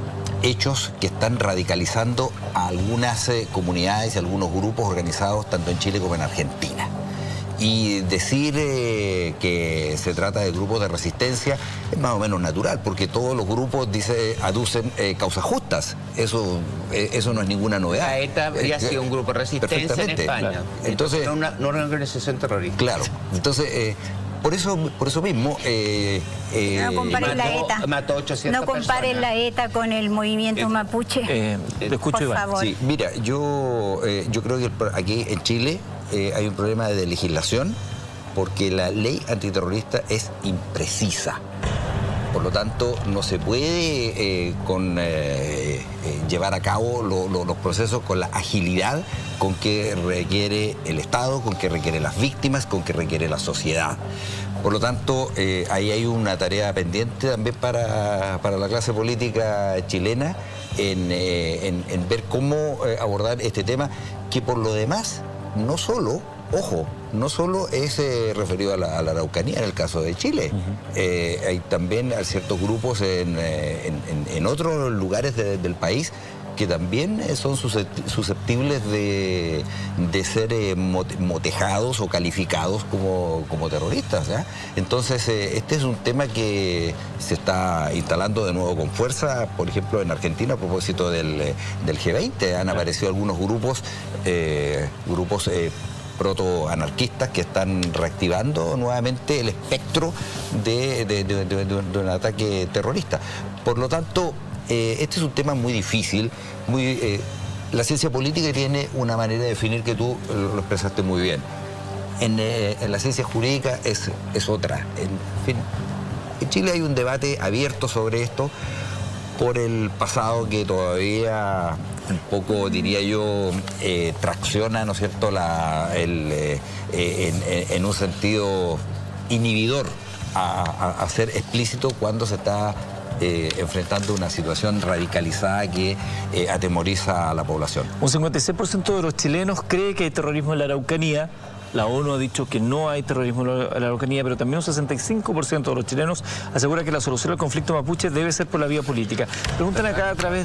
hechos que están radicalizando a algunas eh, comunidades y algunos grupos organizados tanto en Chile como en Argentina. Y decir eh, que se trata de grupos de resistencia es más o menos natural, porque todos los grupos dice, aducen eh, causas justas. Eso, eh, eso no es ninguna novedad. La ETA habría eh, sido un grupo de resistencia en España. Claro. Entonces, no, una, no una organización terrorista. Claro. Entonces, eh, por eso, por eso mismo... Eh, eh, no comparen la ETA. Mató ochocientas no comparen personas. La ETA con el movimiento eh, mapuche. Eh, te escucho, por Iván. favor. Sí, mira, yo, eh, yo creo que aquí en Chile... Eh, hay un problema de legislación porque la ley antiterrorista es imprecisa. Por lo tanto, no se puede eh, con, eh, eh, llevar a cabo lo, lo, los procesos con la agilidad con que requiere el Estado, con que requiere las víctimas, con que requiere la sociedad. Por lo tanto, eh, ahí hay una tarea pendiente también para, para la clase política chilena en, eh, en, en ver cómo eh, abordar este tema, que por lo demás... no solo, ojo, no solo es eh, referido a la, a la Araucanía en el caso de Chile. Uh-huh. eh, hay también ciertos grupos en, eh, en, en, en otros lugares de, del país que también son susceptibles de, de ser eh, motejados o calificados como, como terroristas. ¿ya? Entonces, eh, este es un tema que se está instalando de nuevo con fuerza, por ejemplo, en Argentina, a propósito del, del G veinte. Han aparecido algunos grupos, eh, grupos eh, proto-anarquistas que están reactivando nuevamente el espectro de, de, de, de, de, de un ataque terrorista. Por lo tanto, Eh, este es un tema muy difícil, muy, eh, la ciencia política tiene una manera de definir que tú lo expresaste muy bien. En, eh, en la ciencia jurídica es, es otra. En fin, en Chile hay un debate abierto sobre esto por el pasado que todavía un poco, diría yo, eh, tracciona, ¿no es cierto?, la, el, eh, en, en un sentido inhibidor a, a, a ser explícito cuando se está Eh, enfrentando una situación radicalizada que eh, atemoriza a la población. Un cincuenta y seis por ciento de los chilenos cree que hay terrorismo en la Araucanía, La ONU ha dicho que no hay terrorismo en la Araucanía, pero también un sesenta y cinco por ciento de los chilenos asegura que la solución al conflicto mapuche debe ser por la vía política. Preguntan acá a través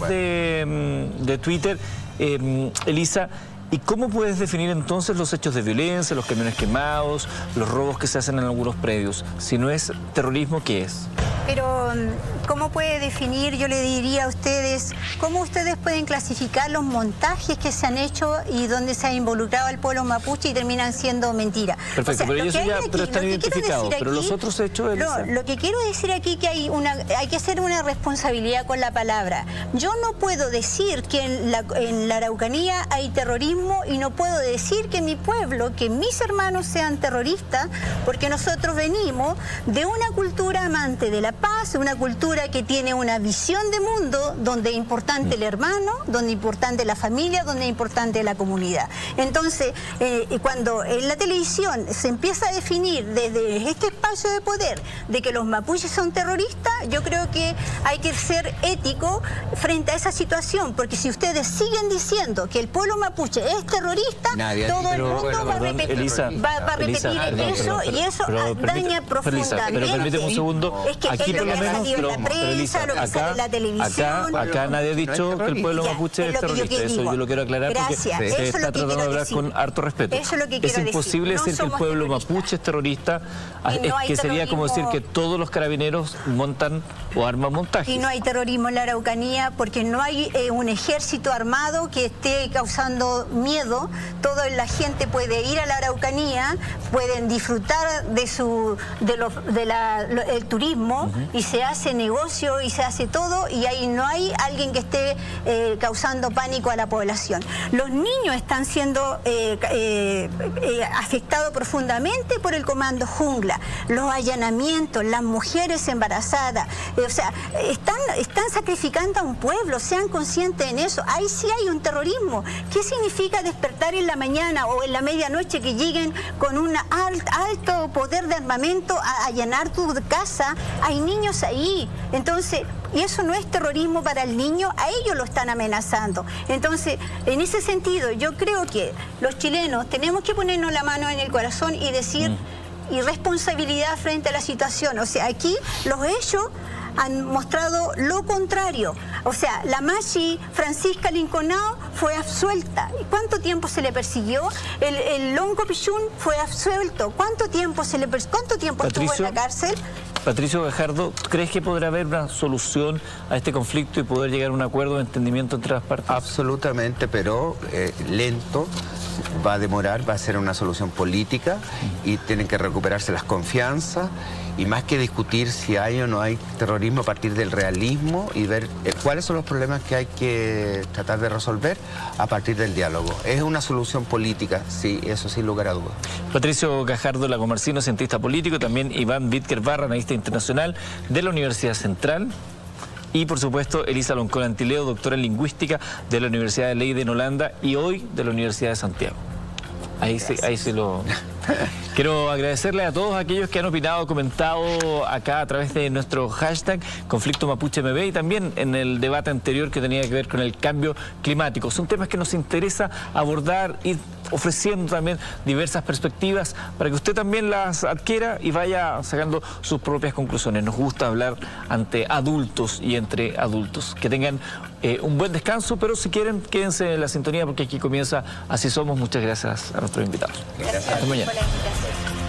de, de Twitter, eh, Elisa, ¿y cómo puedes definir entonces los hechos de violencia, los camiones quemados, los robos que se hacen en algunos predios? Si no es terrorismo, ¿qué es? Pero, ¿cómo puede definir? Yo le diría a ustedes, ¿cómo ustedes pueden clasificar los montajes que se han hecho y donde se ha involucrado al pueblo mapuche y terminan siendo mentira? Perfecto, o sea, pero ellos ya aquí, pero están identificados, pero aquí, los otros hechos... Elisa. No, lo que quiero decir aquí que hay, una, hay que hacer una responsabilidad con la palabra. Yo no puedo decir que en la, en la Araucanía hay terrorismo y no puedo decir que mi pueblo, que mis hermanos sean terroristas, porque nosotros venimos de una cultura amante de la paz, una cultura que tiene una visión de mundo donde es importante el hermano, donde es importante la familia, donde es importante la comunidad. Entonces, eh, cuando en la televisión se empieza a definir desde este espacio de poder de que los mapuches son terroristas, yo creo que hay que ser ético frente a esa situación, porque si ustedes siguen diciendo que el pueblo mapuche es terrorista, Nadie, todo el pero, mundo bueno, va, a perdón, repetir, Elisa, va, va a repetir Elisa, perdón, eso perdón, y eso pero, pero, daña permite, profundamente. Elisa, pero permíteme un segundo. Es que Aquí es lo por lo que ha menos, salido pero, en la pero, prensa, Elisa, lo que sale acá, en la televisión. acá, acá nadie ha dicho que el pueblo Mira, mapuche es es lo que yo terrorista. Eso digo. yo lo quiero aclarar Gracias, porque eso se es está lo que tratando de quiero hablar decir. con harto respeto. Eso es lo que Es quiero decir. imposible No decir que el somos pueblo terroristas. mapuche es terrorista, Y es no hay que sería como decir terrorismo. que todos los carabineros montan o arman montajes. Y no hay terrorismo en la Araucanía porque no hay eh, un ejército armado que esté causando miedo. Toda la gente puede ir a la Araucanía, pueden disfrutar de su de lo, de la, lo, el turismo uh-huh. y se hace negocio y se hace todo y ahí no hay alguien que esté eh, causando pánico a la población. Los niños están siendo eh, eh, eh, afectados profundamente por el comando Jungla, los allanamientos, las mujeres embarazadas, eh, o sea, están, están sacrificando a un pueblo, sean conscientes en eso. Ahí sí hay un terrorismo. ¿Qué significa despertar en la mañana o en la medianoche que lleguen con un alt, alto poder de armamento a allanar tu casa? Hay niños ahí. Entonces, y eso no es terrorismo para el niño, a ellos lo están amenazando. Entonces, en ese sentido, yo creo que los chilenos tenemos que ponernos la mano en el corazón y decir mm. irresponsabilidad frente a la situación. O sea, aquí los hechos han mostrado lo contrario. O sea, la Machi Francisca Linconao fue absuelta. ¿Cuánto tiempo se le persiguió? El, el Longo Pichún fue absuelto. ¿Cuánto tiempo se le cuánto tiempo Patricio, estuvo en la cárcel? Patricio Gajardo, ¿crees que podrá haber una solución a este conflicto y poder llegar a un acuerdo de entendimiento entre las partes? Absolutamente, pero eh, lento. Va a demorar, va a ser una solución política y tienen que recuperarse las confianzas y más que discutir si hay o no hay terrorismo, a partir del realismo y ver eh, cuáles son los problemas que hay que tratar de resolver a partir del diálogo. Es una solución política, sí, eso sin lugar a dudas. Patricio Gajardo Lagomarcino, cientista político, también Iván Bitker Barra, analista internacional de la Universidad Central. Y, por supuesto, Elisa Loncón Antileo, doctora en Lingüística de la Universidad de Leiden en Holanda y hoy de la Universidad de Santiago. Ahí sí, ahí sí lo... Quiero agradecerle a todos aquellos que han opinado, comentado acá a través de nuestro hashtag Conflicto Mapuche M B y también en el debate anterior que tenía que ver con el cambio climático. Son temas que nos interesa abordar y ofreciendo también diversas perspectivas para que usted también las adquiera y vaya sacando sus propias conclusiones. Nos gusta hablar ante adultos y entre adultos. Que tengan eh, un buen descanso, pero si quieren, quédense en la sintonía porque aquí comienza Así Somos. Muchas gracias a nuestros invitados. Gracias. Hasta mañana. Por la invitación.